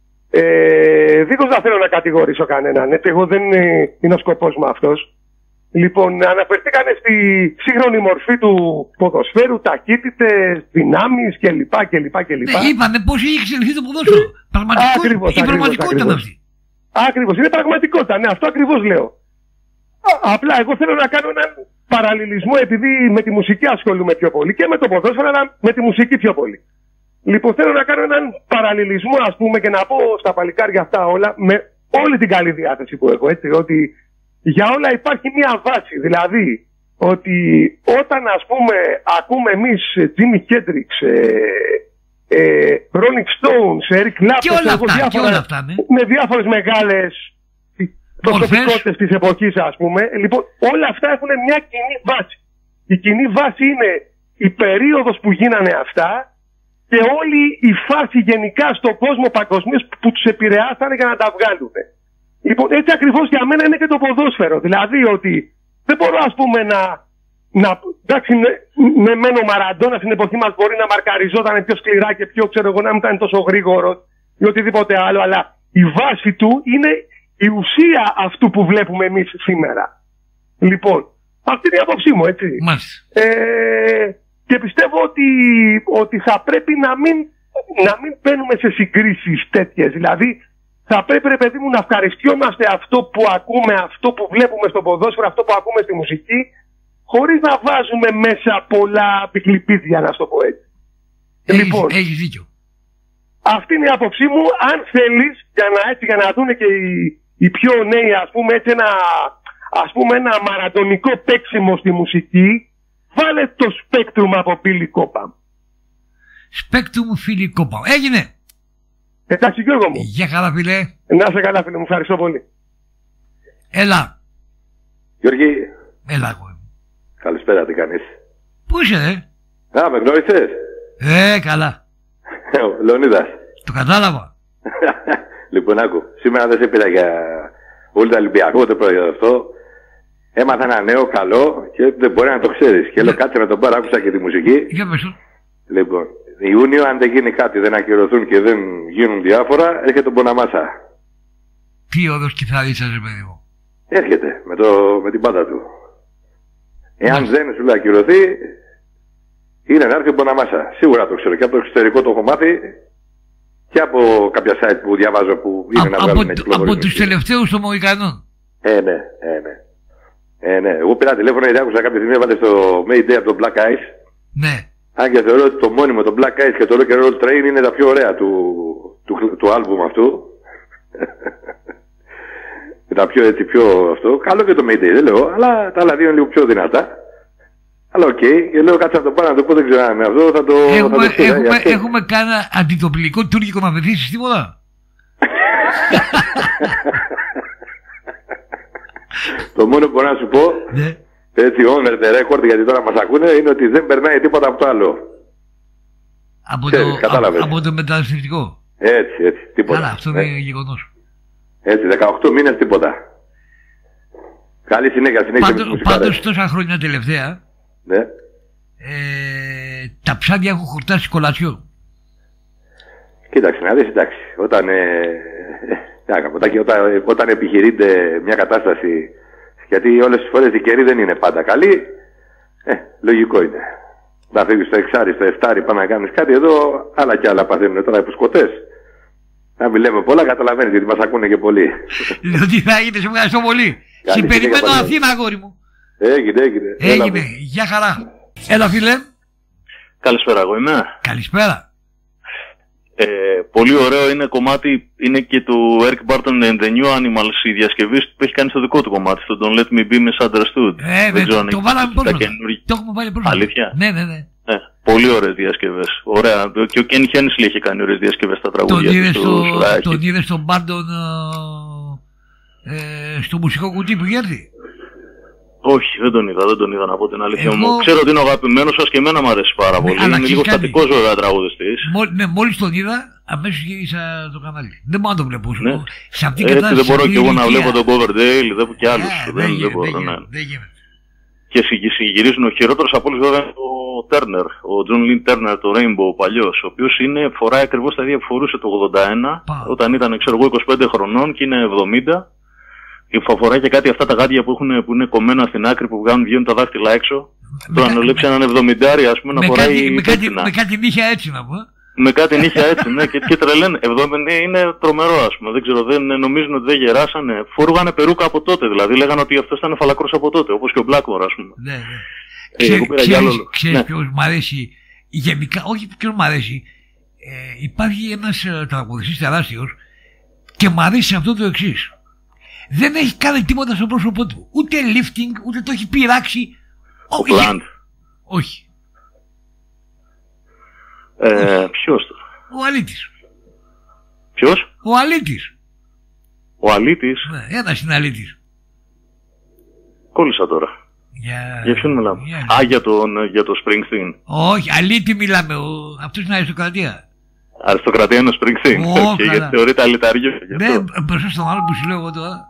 Ε, δίχως να θέλω να κατηγορήσω κανέναν, έτσι, εγώ δεν είναι, είναι ο σκοπός μου αυτός. Λοιπόν, αναφερθήκανε στη σύγχρονη μορφή του ποδοσφαίρου, ταχύτητες, δυνάμεις κλπ. κλπ, κλπ. Ναι, είπαμε πώς έχει εξελιχθεί το ποδόσφαιρο. Πραγματικό, ακριβώς, η πραγματικότητα είναι αυτή. Ακριβώς, είναι πραγματικότητα, ναι, αυτό ακριβώς λέω. Α, απλά εγώ θέλω να κάνω έναν παραλληλισμό, επειδή με τη μουσική ασχολούμαι πιο πολύ και με το ποδόσφαιρο, αλλά με τη μουσική πιο πολύ. Λοιπόν, θέλω να κάνω έναν παραλληλισμό, ας πούμε, και να πω στα παλικάρια αυτά όλα, με όλη την καλή διάθεση που έχω, έτσι, ότι για όλα υπάρχει μια βάση. Δηλαδή, ότι όταν, ας πούμε, ακούμε εμείς Jimi Hendrix, ε, ε, Rolling Stones, Eric Clapton, ναι. με διάφορες μεγάλες προσωπικότητες της εποχής, ας πούμε, λοιπόν, όλα αυτά έχουν μια κοινή βάση. Η κοινή βάση είναι η περίοδος που γίνανε αυτά και όλη η φάση γενικά στον κόσμο παγκοσμίως που τους επηρεάσανε για να τα βγάλουν. Λοιπόν, έτσι ακριβώς για μένα είναι και το ποδόσφαιρο. Δηλαδή ότι δεν μπορώ, ας πούμε, να... να εντάξει, ναι, ναι, μεν ο Μαραντόνα στην εποχή μας μπορεί να μαρκαριζόταν πιο σκληρά και πιο, ξέρω εγώ, να μην ήταν τόσο γρήγορο ή οτιδήποτε άλλο, αλλά η βάση του είναι η ουσία αυτού που βλέπουμε εμείς σήμερα. Λοιπόν, αυτή είναι η άποψή μου, έτσι. Ε, και πιστεύω ότι, ότι θα πρέπει να μην, να μην μπαίνουμε σε συγκρίσεις τέτοιες. Δηλαδή, θα πρέπει, ρε παιδί μου, να ευχαριστιόμαστε αυτό που ακούμε, αυτό που βλέπουμε στο ποδόσφαιρο, αυτό που ακούμε στη μουσική, χωρίς να βάζουμε μέσα πολλά πικλιπίδια, να στο πω έτσι. Έχεις, λοιπόν, έχεις δίκιο. Αυτή είναι η άποψή μου. Αν θέλεις, για να, έτσι, για να δουν και οι, οι πιο νέοι, ας πούμε, έτσι ένα, ας πούμε, ένα μαραντονικό παίξιμο στη μουσική, βάλε το Spectrum από Billy Cobham. Spectrum Billy Cobham. Έγινε! Εντάξει, Γιώργο μου. Γεια χαρά, φίλε. Να είσαι καλά, φίλε μου. Ευχαριστώ πολύ. Έλα. Γιώργη. Έλα, εγώ. Καλησπέρα, τι κάνεις? Πού είσαι, ρε? Α, με γνώρισες? Ε, καλά. Λεωνίδας. Το κατάλαβα. Λοιπόν, άκου. Σήμερα δεν σε πήρα για όλη τα Ολυμπιακό, το πρώτο αυτό. Έμαθα ένα νέο καλό και δεν μπορεί να το ξέρεις. Και λέω κάτσε να τον πάρω, άκουσα και τη μουσική. Για πες. Λοιπόν, Ιούνιο, αν δεν γίνει κάτι, δεν ακυρωθούν και δεν γίνουν διάφορα, έρχεται τον Μποναμάσα. Τι όδος κιθαρίστας, ρε παιδί μου? Έρχεται με, το, με την πάντα του. Εάν δεν σου λέει ακυρωθεί, είναι να έρθει ο Μποναμάσα. Σίγουρα το ξέρω. Και από το εξωτερικό το έχω μάθει και από κάποια site που διαβάζω που είναι Α, να βγάλουν κυκλοφορίες. Από τους τελευταίους των Μοϊκανών. Ε, ναι, ε, ναι. Ε, ναι. Εγώ πήρα τηλέφωνο γιατί άκουσα κάποια στιγμή έβαλε στο Mayday από τον Black Eyes Ναι. Αν και θεωρώ ότι το μόνιμο, το Black Eyes και το Rock and Roll Train είναι τα πιο ωραία του, του, του άλμπουμ αυτού. Τα πιο έτσι, πιο αυτό. Καλό και το Mayday, δεν λέω, αλλά τα άλλα δύο είναι λίγο πιο δυνατά. Αλλά οκ, okay. Και λέω κάτσε να το πάω να το πω, δεν ξέρω αν είναι αυτό, θα το... Έχουμε, θα το έχουμε, έχουμε, έχουμε κάνει αντιτοπλικό τουρκικό να βεθύσεις τίποτα. Το μόνο που μπορώ να σου πω, ναι. Έτσι, on the record, γιατί τώρα μας ακούνε, είναι ότι δεν περνάει τίποτα από το άλλο. Από, Ξέρεις, το, από, από το μεταναστευτικό. Έτσι, έτσι, τίποτα. Καλά, αυτό ναι. είναι γεγονός. Έτσι, δεκαοκτώ μήνες τίποτα. Καλή συνέχεια, συνέχεια με τις μουσικάρες. Πάντως τόσα χρόνια τελευταία, ναι. ε, τα ψάρια έχουν χορτάσει κολατσιό. Κοίταξε να δεις, εντάξει, όταν, ε, ε, όταν, όταν επιχειρείται μια κατάσταση, γιατί όλες τις φορές η καιρή δεν είναι πάντα καλή, ε, λογικό είναι. Να φύγεις στο εξάρι, στο εφτάρι, πάνε να κάνεις κάτι, εδώ άλλα κι άλλα παθαίνουν τώρα που σκοτές. Να μην λέμε πολλά, καταλαβαίνεις γιατί μας ακούνε και πολλοί. Ότι θα έγινε, σε ευχαριστώ πολύ. Σε περιμένω Αθήνα, αγόρι μου. Έγινε, έγινε. Έγινε, γεια χαρά. Έλα φίλε. Καλησπέρα, εγώ είμαι. Καλησπέρα. Ε, πολύ ωραίο είναι κομμάτι, είναι και του Eric Barton and the New Animals, η διασκευή που έχει κάνει στο δικό του κομμάτι, στο Don't Let Me Be Misunderstood. Ε, δεν το, το βάλαμε πρόσφατα. Το έχουμε βάλει πρόσφατα. Αλήθεια. Ναι, ναι, ναι. Ε, πολύ ωραίες διασκευές. Ωραία. Και ο Kenny Hensley είχε κάνει ωραίες διασκευές στα τραγούδια του. Τον είδες στον Barton ε, στο μουσικό κουτί που έρθει. Όχι, δεν τον είδα, δεν τον είδα να πω την αλήθεια μου. Ξέρω ότι είναι ο αγαπημένος σας και εμένα μου αρέσει πάρα πολύ. Είναι λίγο στατικός βέβαια τραγουδιστής. Ναι, μόλις τον είδα, αμέσως γύρισα το κανάλι. Δεν μπορώ να το βλέπω. Ναι. Σε αυτή Έτσι κατάσταση, δεν μπορώ και εγώ να βλέπω τον Coverdale, δεν και άλλους. Yeah, δεν, δεν, δεν μπορώ, δεν, ναι. δεν γίνεται. Και συγγυρίζουν ο χειρότερος από όλους βέβαια ο Turner, ο John Lynn Turner, το Rainbow, ο παλιός, ο οποίος είναι, φοράει ακριβώς τα ίδια που φορούσε το ογδόντα ένα, Πα. όταν ήταν ξέρω εγώ είκοσι πέντε χρονών και είναι εβδομήντα. Και φοράει και κάτι αυτά τα γάντια που, έχουν, που είναι κομμένα στην άκρη που βγαίνουν, βγαίνουν τα δάχτυλα έξω. Το αν ολέψει έναν εβδομηντάρι, ας πούμε, να φοράει. Κάτι, με, κάτι, με κάτι νύχια έτσι να πω. Με κάτι νύχια έτσι, ναι, και, και τρελαίνε. εβδομήντα είναι τρομερό, ας πούμε. Δεν ξέρω, δεν νομίζουν ότι δεν γεράσανε. Φορούγανε περούκα από τότε, δηλαδή. Λέγανε ότι αυτό ήταν φαλακρός από τότε, όπως και ο Blackmore, ας πούμε. Ναι, ναι. Ε, εγώ πήρα ξέρεις, άλλο. Ξέρεις ναι. ποιος μ' αρέσει, γενικά, όχι ποιος μ' αρέσει. Ε, υπάρχει ένας ε, τραγουδιστής τεράστιος και μ' αρέσει αυτό το εξής. Δεν έχει κάνει τίποτα στο πρόσωπό του. Ούτε lifting, ούτε το έχει πειράξει. Ο Plant. Όχι. Ε, ποιος το. Ο Αλήτης. Ποιος? Ο Αλήτης. Ο Αλήτης. Ναι, ένας είναι Αλήτης. Κόλλησα τώρα. Για, για ποιον μιλάμε? Για... Α, για τον, για τον Springsteen. Όχι, Αλήτη μιλάμε. Ο... Αυτός είναι αριστοκρατία. Αριστοκρατία είναι ο Springsteen. Oh, και γιατί θεωρείται αλυταριό. Ναι, μπροστά στον άλλο που σου λέω εγώ τώρα.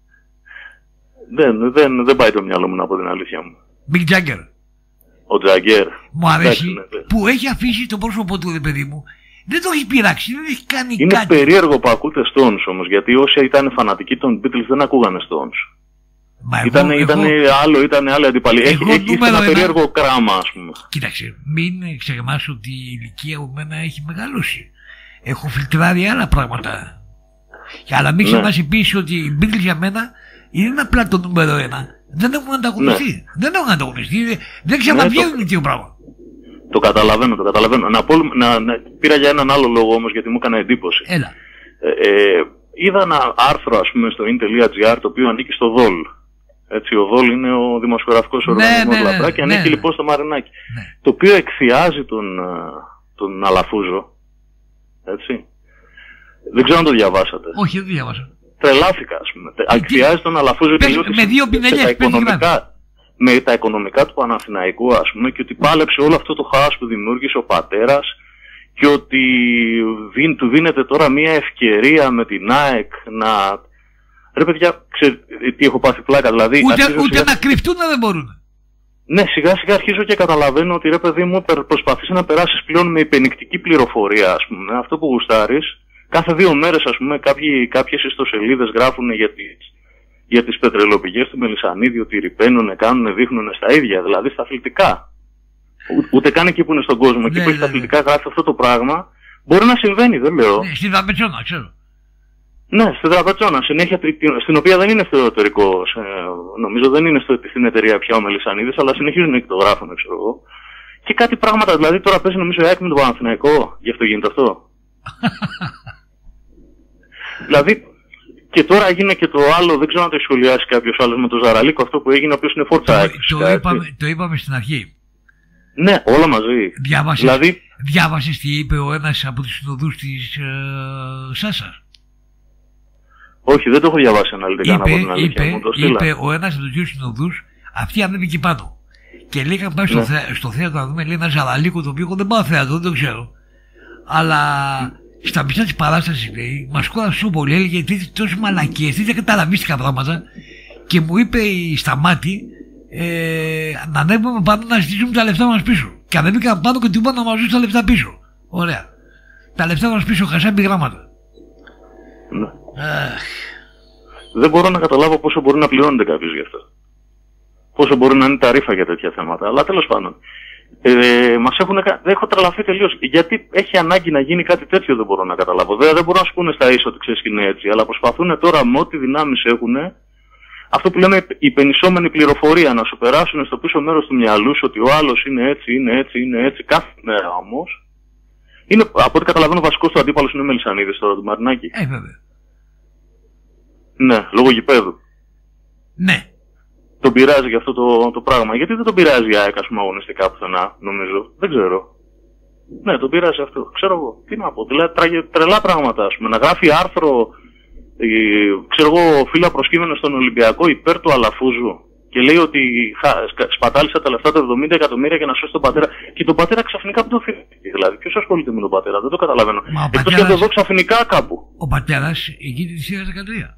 Δεν, δεν, δεν πάει το μυαλό μου να πω την αλήθεια μου. Mick Jagger. Ο Jagger. Μου αρέσει ναι, ναι. που έχει αφήσει το πρόσωπό του, δε παιδί μου. Δεν το έχει πειράξει, δεν έχει κάνει είναι κάτι. Είναι περίεργο που ακούτε Stones όμως, γιατί όσοι ήταν φανατικοί των Beatles δεν ακούγανε Stones. Μα ήταν, εγώ, ήταν εγώ, άλλο, ήταν άλλη αντιπαλή. Έχει, έχει ένα, ένα περίεργο κράμα, ας πούμε. Κοίταξε, μην ξεχνάς ότι η ηλικία μου μένα έχει μεγαλώσει. Έχω φιλτράρει άλλα πράγματα. Αλλά μην ξεχνάς ναι. επίσης ότι οι Beatles για μένα είναι απλά το νούμερο ένα. Δεν έχουν ανταγωνιστεί. Ναι. Δεν έχουν ανταγωνιστεί. Δεν ξαναβγαίνουν ναι, το... πράγμα. Το καταλαβαίνω, το καταλαβαίνω. Να πω, να, να, πήρα για έναν άλλο λόγο όμως γιατί μου έκανε εντύπωση. Έλα. Ε, ε, είδα ένα άρθρο ας πούμε στο in.gr το οποίο ανήκει στο Δόλ. Έτσι, ο Δόλ είναι ο δημοσιογραφικός ναι, οργανισμός ναι, Λαμπρά και ναι, ανήκει ναι. λοιπόν στο Μαρινάκι. Ναι. Το οποίο εκθιάζει τον, τον Αλαφούζο. Έτσι. Δεν ξέρω αν το διαβάσατε. Όχι, δεν διαβάσα. Τρελάθηκα, ας πούμε. Εκθιάζει τον Αλαφούζο και λέει ότι με δύο πινελιές, τα οικονομικά, με τα οικονομικά του Παναθηναϊκού, ας πούμε, και ότι πάλεψε όλο αυτό το χάος που δημιούργησε ο πατέρας και ότι δίν, του δίνεται τώρα μια ευκαιρία με την ΑΕΚ να... Ρε παιδιά, ξέρετε τι έχω πάθει πλάκα, δηλαδή... Ούτε, ούτε σιγά... να κρυφτούν να δεν μπορούν. Ναι, σιγά σιγά αρχίζω και καταλαβαίνω ότι ρε παιδί μου προσπαθείς να περάσεις πλέον με υπενικτική πληροφορία, ας πούμε, αυτό που γουστάρεις. Κάθε δύο μέρες, ας πούμε, κάποιοι, κάποιες ιστοσελίδες γράφουν για τις, για τις πετρελαιοπηγές του Μελισσανίδη, ότι ρηπαίνουν, κάνουν, δείχνουν στα ίδια, δηλαδή στα αθλητικά. Ού, ούτε καν εκεί που είναι στον κόσμο, εκεί ναι, που έχει τα αθλητικά γράφει αυτό το πράγμα. Μπορεί να συμβαίνει, δεν λέω. Ναι, στην Δραπετσόνα, ξέρω. Ναι, στην Δραπετσόνα, συνέχεια, στην οποία δεν είναι στο εσωτερικό, νομίζω δεν είναι στο, στην εταιρεία πια ο Μελισσανίδης, αλλά συνεχίζουν και το γράφουν, ξέρω εγώ. Και κάτι πράγματα, δηλαδή τώρα παίζει νομίζω η ΑΕΚ με τον Παναθηναϊκό, γι' αυτό γίνεται αυτό. Δηλαδή, και τώρα έγινε και το άλλο, δεν ξέρω αν το έχει σχολιάσει κάποιος άλλος με τον Ζαραλίκο, αυτό που έγινε, ο οποίος είναι φόρτσα. Το, το, είπαμε, το είπαμε στην αρχή. Ναι, όλα μαζί. Διάβασες, δηλαδή... διάβασες τι είπε ο ένας από τους συνοδούς της ε, Σάσας. Όχι, δεν το έχω διαβάσει αναλυτικά να πω την αλήθεια. Είπε, μου το είπε ο ένας από τους δύο συνοδούς, αυτοί ανέβηκε πάνω. Και λέει να πάει στο, ναι. θε, στο θέατρο να δούμε, λέει, ένα Ζαραλίκο το οποίο εγώ δεν πάω θέατρο, δεν το ξέρω. Αλλά στα μισά της παράστασης, λέει, μας κόρασε τόσο πολύ, έλεγε τόσες μαλακίες, τέτοια καταλαβίστηκα πράγματα. Και μου είπε η Σταμάτη, ε, να ανέβουμε πάνω να ζητήσουμε τα λεφτά μας πίσω. Και ανέβηκα πάνω και του είπα να μας δώσουν τα λεφτά πίσω. Ωραία. Τα λεφτά μας πίσω, χασάμπι γράμματα. Ναι. Δεν μπορώ να καταλάβω πόσο μπορεί να πληρώνεται κάποιος γι' αυτό. Πόσο μπορεί να είναι τα ρήφα για τέτοια θέματα. Αλλά τέλος πάντων. Ε, μας έχουν, δεν έχω τρελαθεί τελείως. Γιατί έχει ανάγκη να γίνει κάτι τέτοιο δεν μπορώ να καταλάβω. Δεν, δεν μπορώ να σου πούνε στα ίσα ότι ξέρεις είναι έτσι. Αλλά προσπαθούν τώρα με ό,τι δυνάμεις έχουν, αυτό που λέμε υπενισόμενη πληροφορία, να σου περάσουν στο πίσω μέρος του μυαλού σου ότι ο άλλος είναι έτσι, είναι έτσι, είναι έτσι. Κάθε μέρα όμως. Είναι, από ό,τι καταλαβαίνω, ο βασικός του αντίπαλος είναι ο Μελισσανίδης τώρα του Μαρινάκη. Ε, βέβαια. Ναι, λόγω γηπέδου. Ναι. Τον πειράζει για αυτό το, το πράγμα. Γιατί δεν τον πειράζει η ΑΕΚ, ας πούμε, αγωνιστικά πουθενά, νομίζω. Δεν ξέρω. Ναι, τον πειράζει αυτό. Ξέρω εγώ. Τι να πω. Δηλαδή, τραγε, τρελά πράγματα, ας πούμε. Να γράφει άρθρο, ε, ξέρω εγώ, φίλα προσκύμενα στον Ολυμπιακό υπέρ του Αλαφούζου. Και λέει ότι σπατάλησε τα λεφτά του εβδομήντα εκατομμύρια για να σώσει τον πατέρα. Και τον πατέρα ξαφνικά που τον φύγει. Δηλαδή, ποιος ασχολείται με τον πατέρα, δεν το καταλαβαίνω. Εκτός και αν το δω ξαφνικά κάπου. Ο πατέρας εκείνη τη σειρά δεκατρία.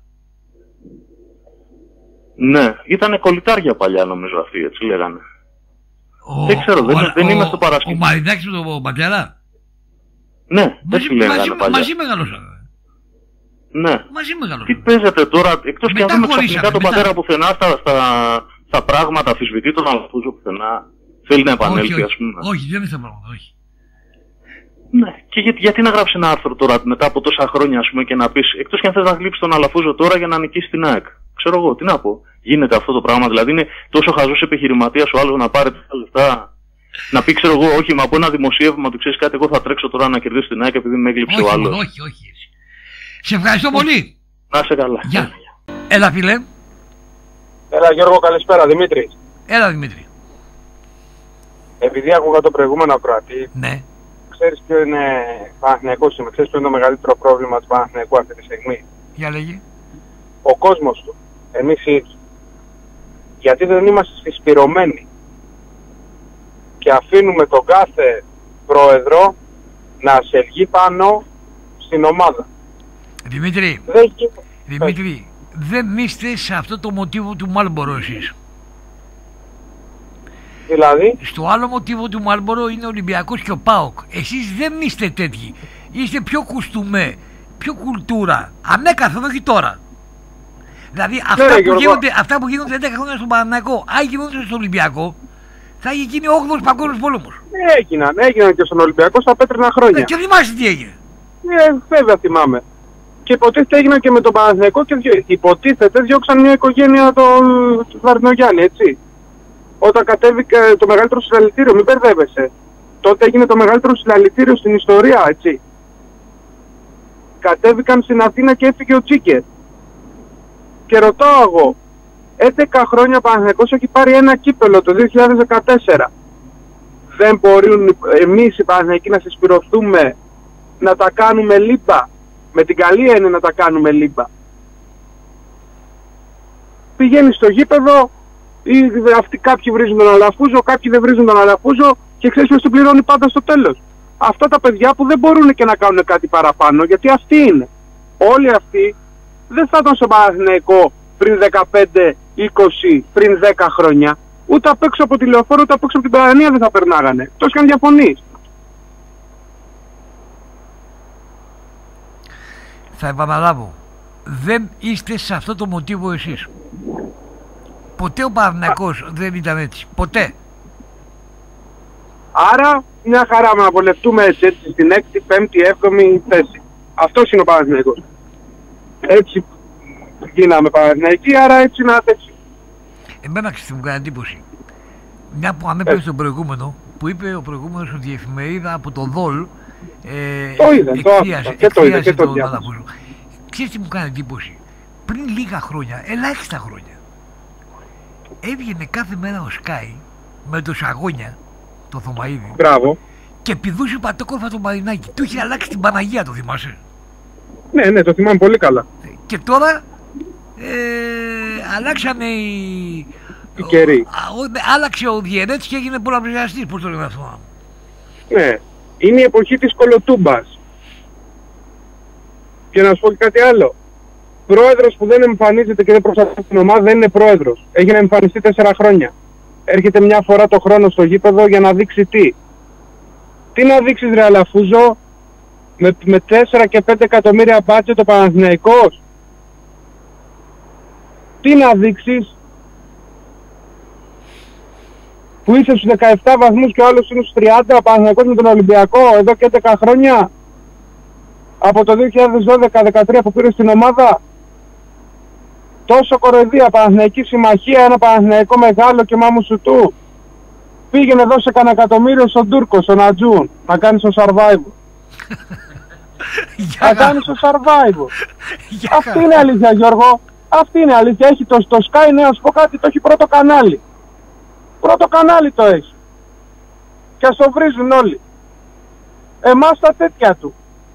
Ναι, ήταν κολλητάρια παλιά νομίζω αυτοί, έτσι λέγανε. Ο, δεν ξέρω, δεν, ο, δεν είμαι στο παρασκήνιο. Ο Μαρινάκης με τον πατέρα. Ναι, μαζί, έτσι λέγανε μαζί, παλιά. Μαζί μεγαλώσανε. Ναι. Μαζί μεγαλώσανε. Τι παίζετε τώρα, εκτός και αν δούμε ξαφνικά τον πατέρα πουθενά στα, στα, στα πράγματα, αφισβητεί τον Αλαφούζο πουθενά. Θέλει να επανέλθει, όχι, ας πούμε. Όχι, δεν είναι στα πράγματα, όχι. Ναι, και για, γιατί να γράψει ένα άρθρο τώρα μετά από τόσα χρόνια, ας πούμε, και να πεις, εκτός και αν θες να γλύψεις τον Αλαφούζο τώρα για να νικήσει την ΑΕΚ. Ξέρω εγώ, τι να πω. Γίνεται αυτό το πράγμα, δηλαδή είναι τόσο χαζός επιχειρηματίας ο άλλος να πάρει τα λεφτά. Να πει, ξέρω εγώ, όχι, μα από ένα δημοσίευμα του ξέρεις κάτι, εγώ θα τρέξω τώρα να κερδίσω την ΑΕΚ επειδή με έκλειψε ο άλλος. Όχι, όχι. Σε ευχαριστώ πολύ. Να είσαι καλά. Γεια. Έλα, φίλε. Έλα, Γιώργο, καλησπέρα. Δημήτρη. Έλα, Δημήτρη. Επειδή άκουγα το προηγούμενο ακροατή, ναι. Ξέρεις ποιο είναι Παναθηναϊκός είμαι, ξέρεις ποιο είναι το μεγαλύτερο πρόβλημα του Παναθηναϊκού αυτή τη στιγμή. Για λέγε. Ο κόσμος του. Εμείς οι ίδιοι. Γιατί δεν είμαστε συσπηρωμένοι. Και αφήνουμε τον κάθε πρόεδρο να σελγεί πάνω στην ομάδα. Δημήτρη, δεν, Δημήτρη, δεν είστε σε αυτό το μοτίβο του Μάλμπορο εσείς. Δηλαδή? Στο άλλο μοτίβο του Μάλμπορο είναι ο Ολυμπιακός και ο ΠΑΟΚ. Εσείς δεν είστε τέτοιοι. Είστε πιο κουστούμέ, πιο κουλτούρα. Ανέκαθεν, όχι τώρα. Δηλαδή αυτά, ναι, που γίνονται, αυτά που γίνονται έντεκα χρόνια στον Παναθηναϊκό, αν γίνονται στον Ολυμπιακό, θα έχει γίνει ο όγδοος παγκόσμιος πόλεμος. Ναι, έγιναν, έγιναν και στον Ολυμπιακό στα πέτρινα χρόνια. Ναι, και θυμάσαι τι έγινε. Ναι, βέβαια θυμάμαι. Και υποτίθεται έγιναν και με τον Παναθηναϊκό και υποτίθεται διώξαν μια οικογένεια τον το Βαρδινογιάννη, έτσι. Όταν κατέβηκε το μεγαλύτερο συλλαλητήριο, μην μπερδεύεσαι. Τότε έγινε το μεγαλύτερο συλλαλητήριο στην ιστορία, έτσι. Κατέβηκαν στην Αθήνα και έφυγε ο Τσίκερ. Και ρωτάω εγώ, έντεκα χρόνια ο Παναθηναϊκός έχει πάρει ένα κύπελο το δύο χιλιάδες δεκατέσσερα. Δεν μπορούν εμείς οι Παναθηναϊκοί να συσπηρωθούμε, να τα κάνουμε λίμπα. Με την καλή έννοια να τα κάνουμε λίμπα. Πηγαίνει στο γήπεδο, ή αυτοί κάποιοι βρίζουν τον Αλαφούζο, κάποιοι δεν βρίζουν τον Αλαφούζο και ξέρεις ποιος τον πληρώνει πάντα στο τέλος. Αυτά τα παιδιά που δεν μπορούν και να κάνουν κάτι παραπάνω, γιατί αυτοί είναι. Όλοι αυτοί δεν θα ήταν στο Παναθηναϊκό πριν δεκαπέντε, είκοσι, πριν δέκα χρόνια. Ούτε απ' έξω από τη Λεωφόρο, ούτε απ' έξω από την Πανανία δεν θα περνάγανε. Τόσο και αν διαφωνείς. Θα επαναλάβω. Δεν είστε σε αυτό το μοτίβο εσείς. Ποτέ ο Παναθηναϊκός δεν ήταν έτσι. Ποτέ. Άρα μια χαρά να βολευτούμε έτσι, έτσι στην έκτη, πέμπτη, έβδομη θέση. Αυτός είναι ο Παναθηναϊκός. Έτσι γίναμε Παναθηναϊκοί, άρα έτσι να τέτοιο. Εμένα ξέρετε μου κάνει εντύπωση. Μια που ανέφερε στον προηγούμενο, που είπε ο προηγούμενος ότι η εφημερίδα από το Δόλ ε, το είδα, εκφίασε, το, το, εκφίασε το, τον το Αλαφούζο. Ξέρεις τι μου κάνει εντύπωση? Πριν λίγα χρόνια, ελάχιστα χρόνια, έβγαινε κάθε μέρα ο Sky με το Σαγόνια, το Θωμαΐδη. Μπράβο. Και πηδούσε πατόκορφα το Μαρινάκι. Του είχε αλλάξει την Παναγία, το θυμάσαι? Ναι, ναι, το θυμάμαι πολύ καλά. Και τώρα ε, αλλάξανε οι... οι καιροί. Ο, ο, άλλαξε ο διαιρέτης και έγινε πολλαπλασιαστής, πώς το λένε αυτό? Ναι, είναι η εποχή της κολοτούμπας. Και να σου πω και κάτι άλλο. Πρόεδρος που δεν εμφανίζεται και δεν προστατεύει την ομάδα δεν είναι πρόεδρος. Έχει να εμφανιστεί τέσσερα χρόνια. Έρχεται μια φορά το χρόνο στο γήπεδο για να δείξει τι. Τι να δείξεις ρε Αλαφούζο, με, με τέσσερα και πέντε εκατομμύρια μπάτζετ το Παναθηναϊκός? Τι να δείξεις? Που είσαι στους δεκαεπτά βαθμούς και ο άλλος είναι στους τριάντα, ο Παναθηναϊκός με τον Ολυμπιακό εδώ και έντεκα χρόνια. Από το δύο χιλιάδες δώδεκα δεκατρία που πήρε στην ομάδα. Τόσο κοροϊδία, Παναθηναϊκή συμμαχία, ένα Παναθηναϊκό μεγάλο και μάμου σου του. Πήγαινε δώσε κανένα εκατομμύριο στον Τούρκο, στον Ατζούν, να κάνεις το survival. Να κάνεις το survival. Αυτή είναι αλήθεια, Γιώργο. Αυτή είναι αλήθεια. Έχει το, το Sky, ναι, να σου πω κάτι, το έχει πρώτο κανάλι. Πρώτο κανάλι το έχει. Και ας το βρίζουν όλοι. Εμάς τα τέτοια του.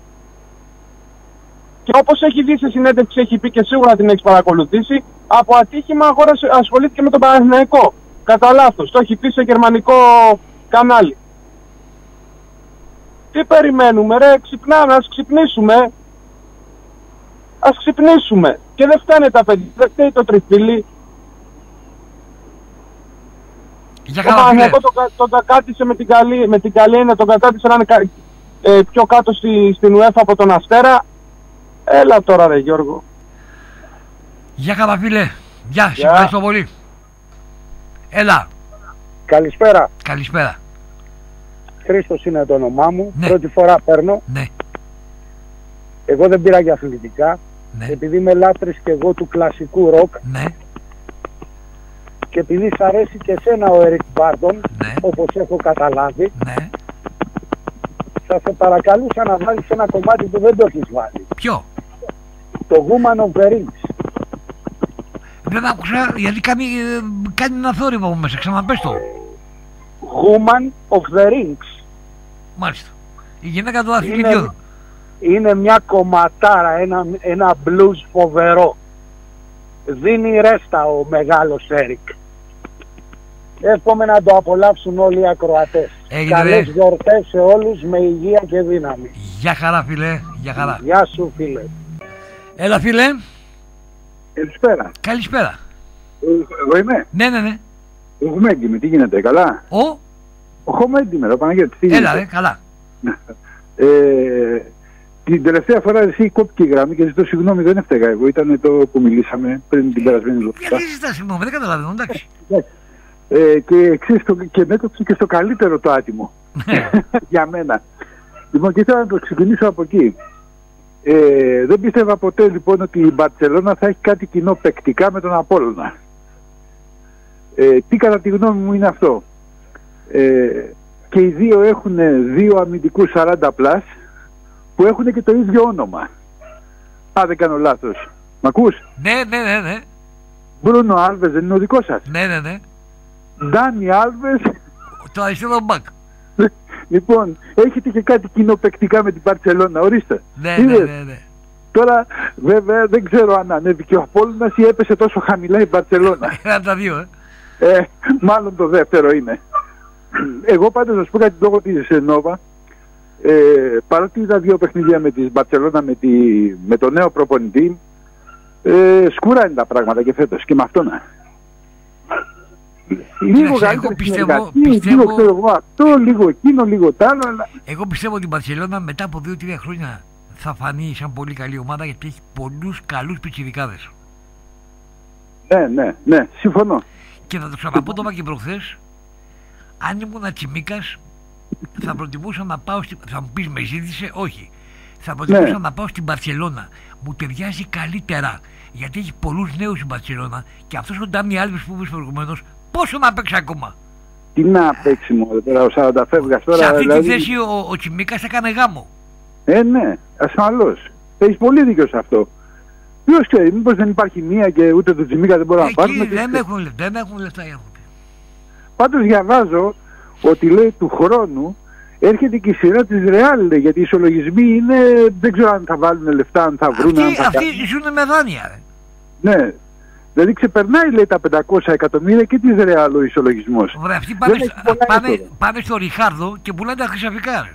Και όπως έχει δει σε συνέντευξη, έχει πει και σίγουρα την έχεις παρακολουθήσει, από ατύχημα αγόρασε, ασχολήθηκε με τον Παναθηναϊκό. Κατά λάθος, το έχει πει σε γερμανικό κανάλι. Τι περιμένουμε ρε, ξυπνάμε, ας ξυπνήσουμε. Ας ξυπνήσουμε. Και δεν φτάνε τα παιδιά, δεν φταίει το τριφύλι. Για ο Παναθηναϊκός τον, τον κατάτησε με την καλή, με την καλή έννοια, τον κατάτησε να είναι ε, πιο κάτω στη, στην UEFA από τον Αστέρα. Έλα τώρα ρε Γιώργο. Γεια καλά φίλε. Γεια, σε ευχαριστώ πολύ. Έλα. Καλησπέρα. Καλησπέρα. Χρήστος είναι το όνομά μου. Ναι. Πρώτη φορά παίρνω. Ναι. Εγώ δεν πήρα για αθλητικά. Ναι. Επειδή είμαι λάτρης και εγώ του κλασικού ροκ. Ναι. Και επειδή σ' αρέσει και εσένα ο Ερικ Μπάρντον, ναι. όπως έχω καταλάβει, ναι. θα σε παρακαλούσα να βάλεις ένα κομμάτι που δεν το έχεις βάλει. Ποιο? Το Woman of the Rings. Δεν άκουσα γιατί κάνει, κάνει ένα θόρυβο από μέσα, ξαναπες το. Woman of the Rings. Μάλιστα. Η γυναίκα του αθλητιού. Είναι, είναι μια κομματάρα, ένα, ένα blues φοβερό. Δίνει ρέστα ο μεγάλος Έρικ. Εύχομαι να το απολαύσουν όλοι οι ακροατές. Καλές γιορτές σε όλους με υγεία και δύναμη. Γεια χαρά φίλε, γεια χαρά. Γεια σου φίλε. Έλα φίλε. Καλησπέρα. Καλησπέρα. Εγώ είμαι. Ναι, ναι, ναι. Ο Χωμέντι με, τι γίνεται, καλά? Ο? Ο Χωμέντι με, ο Παναγιώτης, τι γίνεται? Έλα ρε, καλά. ε, την τελευταία φορά εσύ κόπηκε η γραμμή και ζητώ συγγνώμη, δεν έφταιγα εγώ, ήταν το που μιλήσαμε πριν την περασμένη εβδομάδα. Γιατί ζητάς συγγνώμη, δεν καταλαβαίνω, εντάξει. Ε, και ξέρεις, το, και μέτωψε και στο καλύτερο το άτιμο για μένα. Λοιπόν, και ήθελα να το ξεκινήσω από εκεί. Ε, δεν πίστευα ποτέ λοιπόν ότι η Μπαρτσελώνα θα έχει κάτι κοινό παικτικά με τον Απόλλωνα. Ε, τι κατά τη γνώμη μου είναι αυτό? Ε, και οι δύο έχουν δύο αμυντικούς σαράντα πλας που έχουν και το ίδιο όνομα. Α, δεν κάνω λάθος. Μ' ακούς? Ναι, ναι, ναι, ναι. Μπρούνο Άλβες δεν είναι ο δικός σας? Ναι, ναι, ναι. Ντάνι Άλβες. Το αριστερό μπακ. Λοιπόν, έχετε και κάτι κοινό παικτικά με την Μπαρτσελώνα, ορίστε. Ναι, ναι, ναι, ναι. Τώρα, βέβαια, δεν ξέρω αν ανέβηκε ο Απόλλωνας ή έπεσε τόσο χαμηλά η Μπαρτσελώνα. Ένα από τα δύο, ε. ε. Μάλλον το δεύτερο είναι. Εγώ πάντως να σου πω κάτι λόγω της Νόβα. Ε, παρότι είδα δύο παιχνίδια με τη Μπαρτσελώνα με, τη, με το νέο προπονητή, ε, σκούρα είναι τα πράγματα και φέτος και με αυτόν. Λίγο εγώ πιστεύω, πιστεύω... λίγο ξέρω εγώ αυτό, λίγο εκείνο, λίγο τ' άλλο, αλλά... Εγώ πιστεύω ότι η Μπαρσελόνα μετά από δύο τρία χρόνια θα φανεί σαν πολύ καλή ομάδα γιατί έχει πολλούς καλούς πιτσιρικάδες. Ναι, ναι, ναι, συμφωνώ. Και θα το ξαναπώ, το είπα και προχθές, αν ήμουν Τσιμίκας θα προτιμούσα να πάω στη... θα μου πεις με ζήτησε, όχι. Θα προτιμούσα ναι. να πάω στην Μπαρσελόνα. Μου ταιριάζει καλύτερα γιατί έχει πολλούς νέους στην Μπαρσελόνα και αυτός ο Ντάνι Άλβες που είπες προηγουμένως, πόσο να παίξει ακόμα? Τι να παίξει μόνο τώρα ο σαράντα φεύγας τώρα. Σε αυτή δηλαδή... τη θέση ο, ο Τσιμίκας έκανε γάμο. Ε, ναι, ασφαλώς. Έχεις πολύ δίκιο σε αυτό. Ποιος ξέρει, μήπως δεν υπάρχει μία και ούτε το Τσιμίκα δεν μπορεί να πάρουμε. Εκεί δεν έχουν λεφτά, δεν έχουν λεφτά οι άνθρωποι. Πάντως διαβάζω ότι λέει του χρόνου έρχεται και η σειρά της Real, γιατί οι ισολογισμοί είναι, δεν ξέρω αν θα βάλουν λεφτά, αν θα βρουν. Αυτοί, αν θα αυτοί κάνουν. ζουν με δάνεια. Ρε. Ναι. Δηλαδή ξεπερνάει λέει τα πεντακόσια εκατομμύρια και της Real ο ισολογισμός. Βρε, αυτοί πάνε, πάνε, πάνε στο Ριχάρδο και πουλάνε τα χρυσαφικά.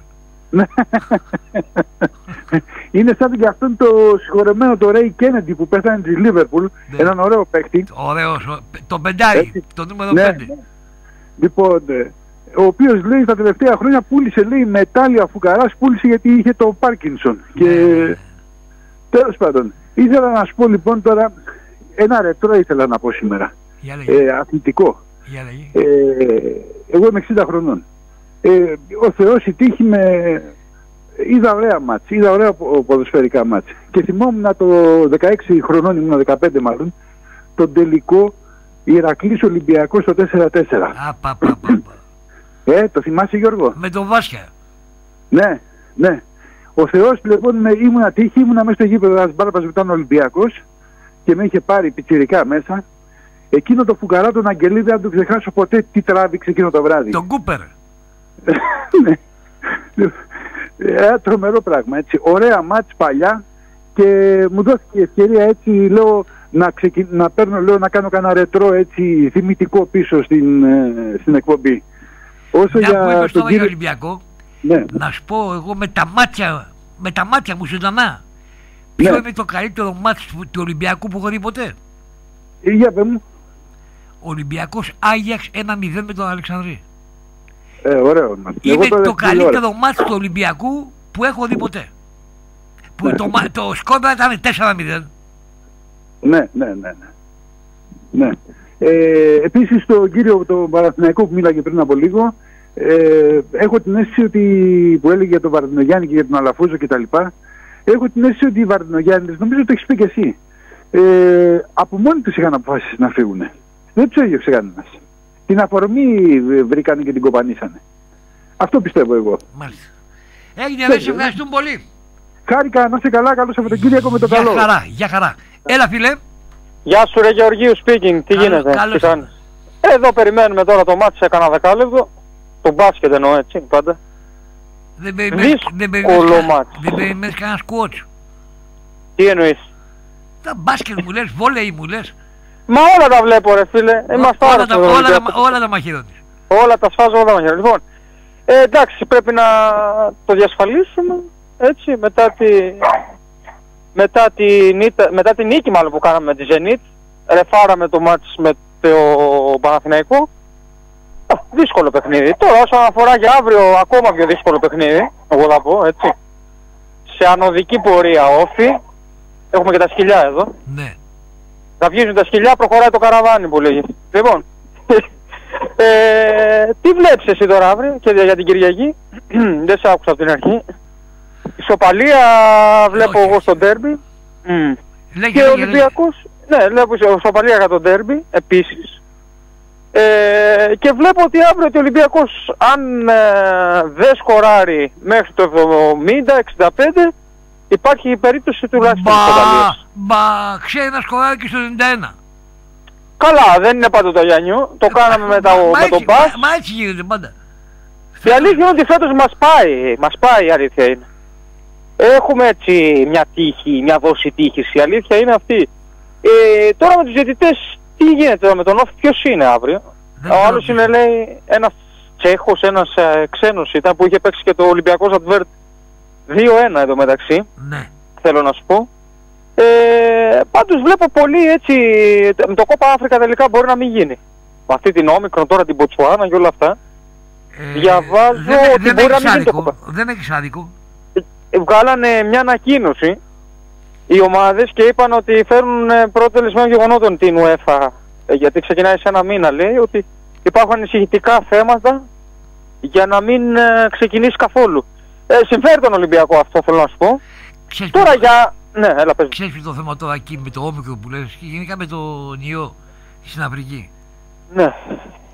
Είναι σαν και αυτόν το συγχωρεμένο το Ray Kennedy που πέθανε της Liverpool, ναι. Έναν ωραίο παίκτη. Ωραίος, το πεντάρι, το νούμερο ναι. πέντε. Λοιπόν, ο οποίος λέει στα τελευταία χρόνια πούλησε, λέει, μετάλλιο αφουκαράς, πούλησε γιατί είχε το Πάρκινσον. Και ναι. Τέλος πάντων, ήθελα να σου πω λοιπόν τώρα, ένα ρετρό ήθελα να πω σήμερα. Ε, αθλητικό. Ε, εγώ είμαι εξήντα χρονών. Ε, ο Θεός η τύχη με... Είδα ωραία μάτς, είδα ωραία ποδοσφαιρικά μάτς. Και θυμόμουν το δεκαέξι χρονών, ήμουν δεκαπέντε μάλλον, τον τελικό Ηρακλής Ολυμπιακός στο τέσσερα τέσσερα. Α, πα, πα, πα, πα. Ε, το θυμάσαι Γιώργο? Με τον Βάσια. Ναι, ναι. Ο Θεός λοιπόν με, ήμουν τύχη, ήμουνα μέσα στο γήπεδο ένας μπάρπας που ήταν Ολυμπιακός και με είχε πάρει πιτσιρικά μέσα. Εκείνο το φουκαρά τον Αγγελίδη δεν το ξεχάσω ποτέ τι τράβηξε εκείνο το βράδυ. Τον Κούπερ. Ναι. Ε, τρομερό πράγμα, έτσι. Ωραία μάτς παλιά και μου δόθηκε η ευκαιρία έτσι, λέω, να, ξεκι... να παίρνω, λέω, να κάνω κανένα ρετρό έτσι θυμητικό πίσω στην, ε, στην εκπομπή. Όσο μια για που είπες τώρα κύριο... για Ολυμπιακό, ναι. Να σου πω εγώ με τα μάτια, με τα μάτια μου ζωντανά, ποιο ναι. Είναι το καλύτερο μάτς του, του Ολυμπιακού που έχω δει ποτέ? Ε, για πέ μου. Ολυμπιακός Άγιαξ ένα μηδέν με τον Αλεξανδρή. Ε, ωραίο. Είναι το, το καλύτερο μάτς του Ολυμπιακού που έχω δει ποτέ. Που ναι. το, το σκόρ ήταν τέσσερα μηδέν. Ναι, ναι, ναι. ναι. ναι. Ε, επίσης τον κύριο τον Παναθηναϊκό που μίλαγε πριν από λίγο, ε, έχω την αίσθηση ότι, που έλεγε για τον Βαρδινογιάννη και για τον Αλαφούζο κτλ. Έχω την αίσθηση ότι οι Βαρδινογιάννης, νομίζω το έχεις πει και εσύ, ε, από μόνοι τους είχαν αποφασίσει να φύγουν. Δεν τους έδιωξε κανένας. Την αφορμή βρήκανε και την κοπανίσανε. Αυτό πιστεύω εγώ. Μάλιστα. Έγινε, ρε, σε ευχαριστούμε πολύ. Χάρηκα, να είσαι καλά, καλό Σαββατοκύριακο με το για καλό. Για χαρά, για χαρά. Έλα φίλε. Γεια σου ρε Γεωργίου speaking, τι καλώς, γίνεται, καλώς. τι κάνεις? Εδώ περιμένουμε τώρα το μάτι σε κανένα δεκάλεπτο. Το μπάσκετ εννοώ έτσι πάντα. Δεν περιμένεις μάτι. Δεν περιμένεις κανένα σκουότσο. Τι εννοείς? Τα μπάσκετ μου λες, βόλεϊ μου λες. Μα όλα τα βλέπω ρε φίλε. Είμαστε όλα, τα, όλα, τα, όλα τα μαχαιρώνεις. Όλα τα σφάζω, όλα τα μαχαιρώνεις. Λοιπόν, ε, εντάξει, πρέπει να το διασφαλίσουμε έτσι μετά τη... Μετά τη, μετά τη νίκη μάλλον που κάναμε με τη Zenit, ρεφάραμε το μάτς με το Παναθηναϊκό. Δύσκολο παιχνίδι. Τώρα όσον αφορά για αύριο ακόμα πιο δύσκολο παιχνίδι, εγώ θα πω έτσι. Σε ανωδική πορεία όφη, έχουμε και τα σκυλιά εδώ. Ναι. Θα βγίζουν τα σκυλιά, προχωράει το καραβάνι που λέγει. Λοιπόν, ε, τι βλέπεις εσύ τώρα αύριο και για την Κυριακή? Δεν σε άκουσα από την αρχή. Ισοπαλία βλέπω εγώ στο ντέρμπι. Mm. Και ο Ολυμπιακός, ναι, βλέπω ισοπαλία για το ντέρμπι επίσης. Ε, και βλέπω ότι αύριο ο Ολυμπιακός αν ε, δεν σκοράρει μέχρι το εβδομήντα εξήντα πέντε υπάρχει περίπτωση τουλάχιστον ισοπαλίας. Μα ξέρει να σκοράρει και στο ενενήντα ένα. Καλά, δεν είναι πάντα το Γιάννιου. Το κάναμε με, τα, με τον Μπας. Μα, μα έτσι γίνεται πάντα. Η αλήθεια είναι ότι φέτος μας πάει. Μας πάει η αλήθεια είναι. Έχουμε έτσι μια τύχη, μια δόση τύχης. Η αλήθεια είναι αυτή. Ε, τώρα με τους διαιτητές τι γίνεται τώρα με τον Όφη, ποιος είναι αύριο? Δεν ο άλλος είναι λέει ένας Τσέχος, ένας ε, ξένος ήταν που είχε παίξει και το Ολυμπιακός Advert δύο ένα εδώ μεταξύ. Ναι. Θέλω να σου πω. Ε, πάντως βλέπω πολύ έτσι, με το Κόπα Αφρικα τελικά μπορεί να μην γίνει. Με αυτή την όμικρον τώρα την Μποτσουάνα και όλα αυτά. Ε, Διαβάζω δεν, ότι δεν μπορεί να μην γίνει το Κόπα. Δεν έχεις άδικο. Ε, βγάλανε μια ανακοίνωση οι ομάδες και είπαν ότι φέρουν πρώτο τελεσμένο γεγονότων την UEFA. Ε, γιατί ξεκινάει σε ένα μήνα λέει ότι υπάρχουν ανησυχητικά θέματα για να μην ε, ξεκινήσει καθόλου. Ε, συμφέρει τον Ολυμπιακό αυτό θέλω να σου πω. Ξέρεις τώρα το... για... Ναι, έλα πες. Ξέρεις ποιο το θέμα τώρα εκεί με το όμικρο που λες και γενικά με το ιό στην Αφρική? Ναι.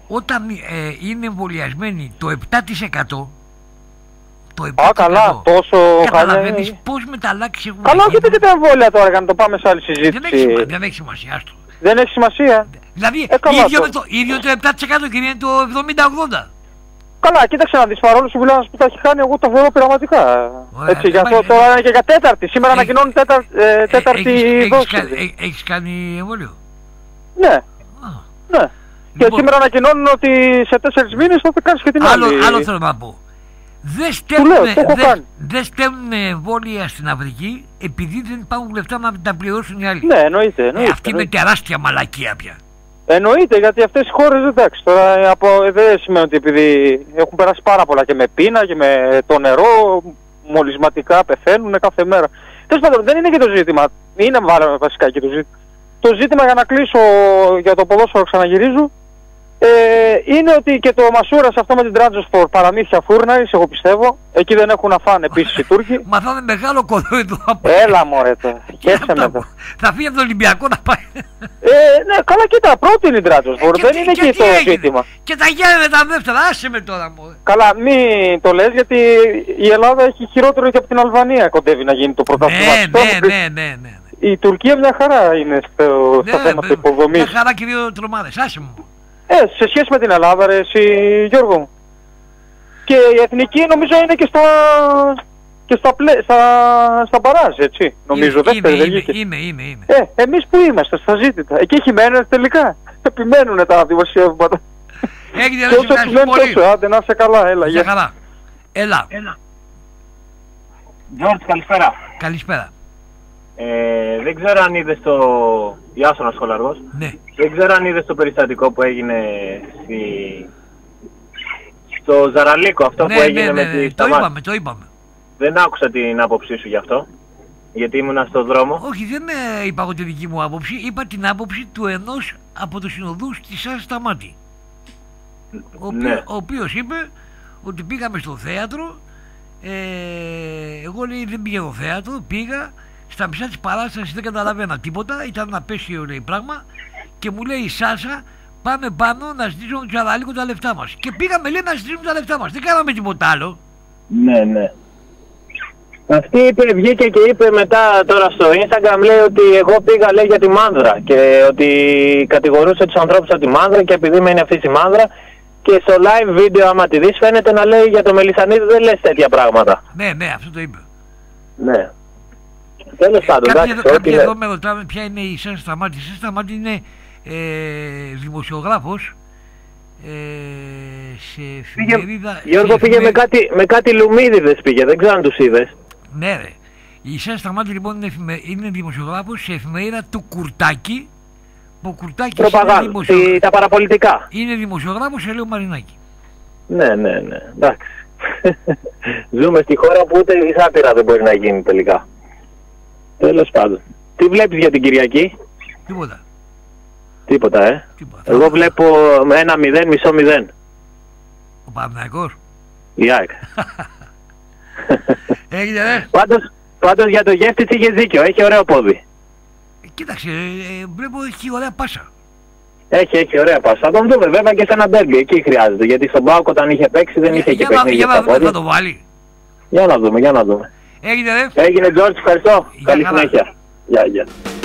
όταν ε, είναι εμβολιασμένοι το επτά τοις εκατό, το επτά τοις εκατό, Α, καλά, τόσο καταλαβαίνεις πώς μεταλλάξεις έχουν. Καλά, όχι και τα εμβόλια τώρα, για να το πάμε σε άλλη συζήτηση. Δεν έχει, σημα, δεν έχει σημασία αυτό. Δεν έχει σημασία. Δηλαδή, ε, ίδιο, με το, ίδιο το επτά τοις εκατό και είναι το εβδομήντα ογδόντα. Καλά, κοίταξε να δεις, παρόλο που μιλάς που τα έχει χάνει, εγώ τα θεωρώ πειραματικά. Ωραία, έτσι, για αυτό τώρα είναι και για τέταρτη. Σήμερα ανακοινώνουν τέταρ, ε, τέταρτη έχεις, δόση. Έχεις, έχεις, έχεις κάνει εμβόλιο? Ναι. Α, ναι. Λοιπόν, και σήμερα ανακοινώνουν ότι σε τέσσερις μήνες θα κάνεις και την άλλο, άλλη. Άλλο θέλω να πω. Δεν στέλνουν, στέλνουν εμβόλια στην Αφρική επειδή δεν υπάρχουν λεφτά να τα πληρώσουν οι άλλοι. Ναι, εννοείται. εννοείται ε, αυτή είναι τεράστια μαλακία πια. Εννοείται, γιατί αυτές οι χώρες, εντάξει, τώρα από, δεν σημαίνει ότι επειδή έχουν περάσει πάρα πολλά και με πείνα και με το νερό, μολυσματικά πεθαίνουν κάθε μέρα. Τέλος πάντων, δεν είναι και το ζήτημα. Είναι βάλαμε βασικά και το ζήτημα. Το ζήτημα, για να κλείσω για το ποδόσφαιρο, ξαναγυρίζω, ε, είναι ότι και το Μασούρας αυτό με την Τράντζοσπορ παραμύθια φούρναρης, εγώ πιστεύω. Εκεί δεν έχουν να φάνε επίσης οι Τούρκοι. Μα θα είναι μεγάλο κοδό εδώ. Έλα μωρέ τώρα. Θα φύγει από το Ολυμπιακό να πάει. Ε, ναι, καλά, κοίτα, πρώτη είναι η Τράντζοσπορ. Δεν είναι και, και το έγινε. Ζήτημα. Και τα Γιάννη τα δεύτερα, άσε με τώρα μωρέ. Καλά, μην το λες, γιατί η Ελλάδα έχει χειρότερο και από την Αλβανία κοντεύει να γίνει το πρωτάθλημα. Ναι, ναι, ναι, ναι, ναι. Η Τουρκία μια χαρά είναι στο, ναι, στο θέμα της υποδομής. Μια χαρά και δύο τρομάδες, άσε μου. Ε, σε σχέση με την Ελλάδα, ρε, εσύ, Γιώργο μου. Και η εθνική νομίζω είναι και στα, και στα, πλε, στα, στα παράζ, έτσι, νομίζω. Είναι, είναι, είναι, είναι, είναι, είναι. Ε, εμείς που είμαστε, στα ζήτητα. Εκεί έχει μένουν τελικά. Επιμένουν τα δημοσιεύματα. Έγινε, δεν σημαίνει πολύ. Άντε, να είσαι καλά, έλα. Για καλά. Έλα. Έλα. Γιώργη, καλησπέρα. Καλησπέρα. Ε, δεν ξέρω αν είδες το... Ιάσονας Σχολαργός. Ναι. Δεν ξέρω αν είδες το περιστατικό που έγινε στη... στο Ζαραλίκο, αυτό ναι, που έγινε ναι, ναι, με ναι. τη Το είπαμε, το είπαμε. Δεν άκουσα την άποψή σου γι' αυτό, γιατί ήμουνα στον δρόμο. Όχι, δεν είπα εγώ τη δική μου άποψη, είπα την άποψη του ενός από τους συνοδούς της Σάς Σταμάτη. Ο, ναι. ο οποίος είπε ότι πήγαμε στο θέατρο, ε, εγώ λέει δεν πήγα στο θέατρο, πήγα στα μισά της παράστασης, δεν καταλαβαίνα τίποτα, ήταν ένα απέσιο λέει πράγμα και μου λέει η Σάσα πάμε πάνω να ζητήσουμε του Ζαραλίκο τα λεφτά μας. Και πήγαμε λέει να ζητήσουμε τα λεφτά μας, δεν κάναμε τίποτα άλλο. Ναι, ναι. Αυτή είπε, βγήκε και είπε μετά τώρα στο Instagram, λέει ότι εγώ πήγα λέει για τη Μάνδρα και ότι κατηγορούσε τους ανθρώπους από τη Μάνδρα και επειδή μένει αυτή τη Μάνδρα και στο live βίντεο άμα τη δεις φαίνεται να λέει για το Μελισσανίδη δεν λες τέτοια πράγματα. Ναι, ναι, αυτό το είπε. Ναι. Τέλος πάντων, κάποιοι εδώ, κάποιοι εδώ με ρωτάμε ποια είναι η Σάσα Σταμάτη. Η Σάσα Σταμάτη είναι ε, δημοσιογράφος ε, σε εφημερίδα... Γιώργο σε πήγε εφημερίδα... με κάτι, με κάτι λουμίδιδες πήγε, δεν ξέρω αν τους είδες. Ναι ρε. Η Σάσα Σταμάτη λοιπόν είναι, εφημε... είναι δημοσιογράφος σε εφημερίδα του Κουρτάκη. Ο Κουρτάκης είναι δημοσιογράφος. Τα παραπολιτικά. Είναι δημοσιογράφος σε Λέω Μαρινάκη. Ναι, ναι, ναι. Εντάξει. Ζούμε στη χώρα που ούτε η σάτυρα δεν μπορεί να γίνει τελικά. Τέλος πάντων. Τι βλέπεις για την Κυριακή? Τίποτα. Τίποτα, ε. Τίποτα. Εγώ βλέπω με ένα μηδέν, μισό μηδέν. Ο Παναθηναϊκός. Η ΑΕΚ. Έγινε, ρε. Πάντως, πάντως για το Γεύτης είχε δίκιο. Έχει ωραίο πόδι. Κοίταξε, ε, βλέπω έχει ωραία πάσα. Έχει, έχει ωραία πάσα. Θα τον δούμε βέβαια και σε ένα ντέρμπι. Εκεί χρειάζεται. Γιατί στον Πάοκ όταν είχε παίξει δεν είχε για, και παίξει. Για να δούμε, θα το βάλει. Για να δούμε, για να δούμε. Έγινε, ρε. Έγινε, Τζόρτζ, ευχαριστώ. Καλή συνέχεια. Γεια, γεια.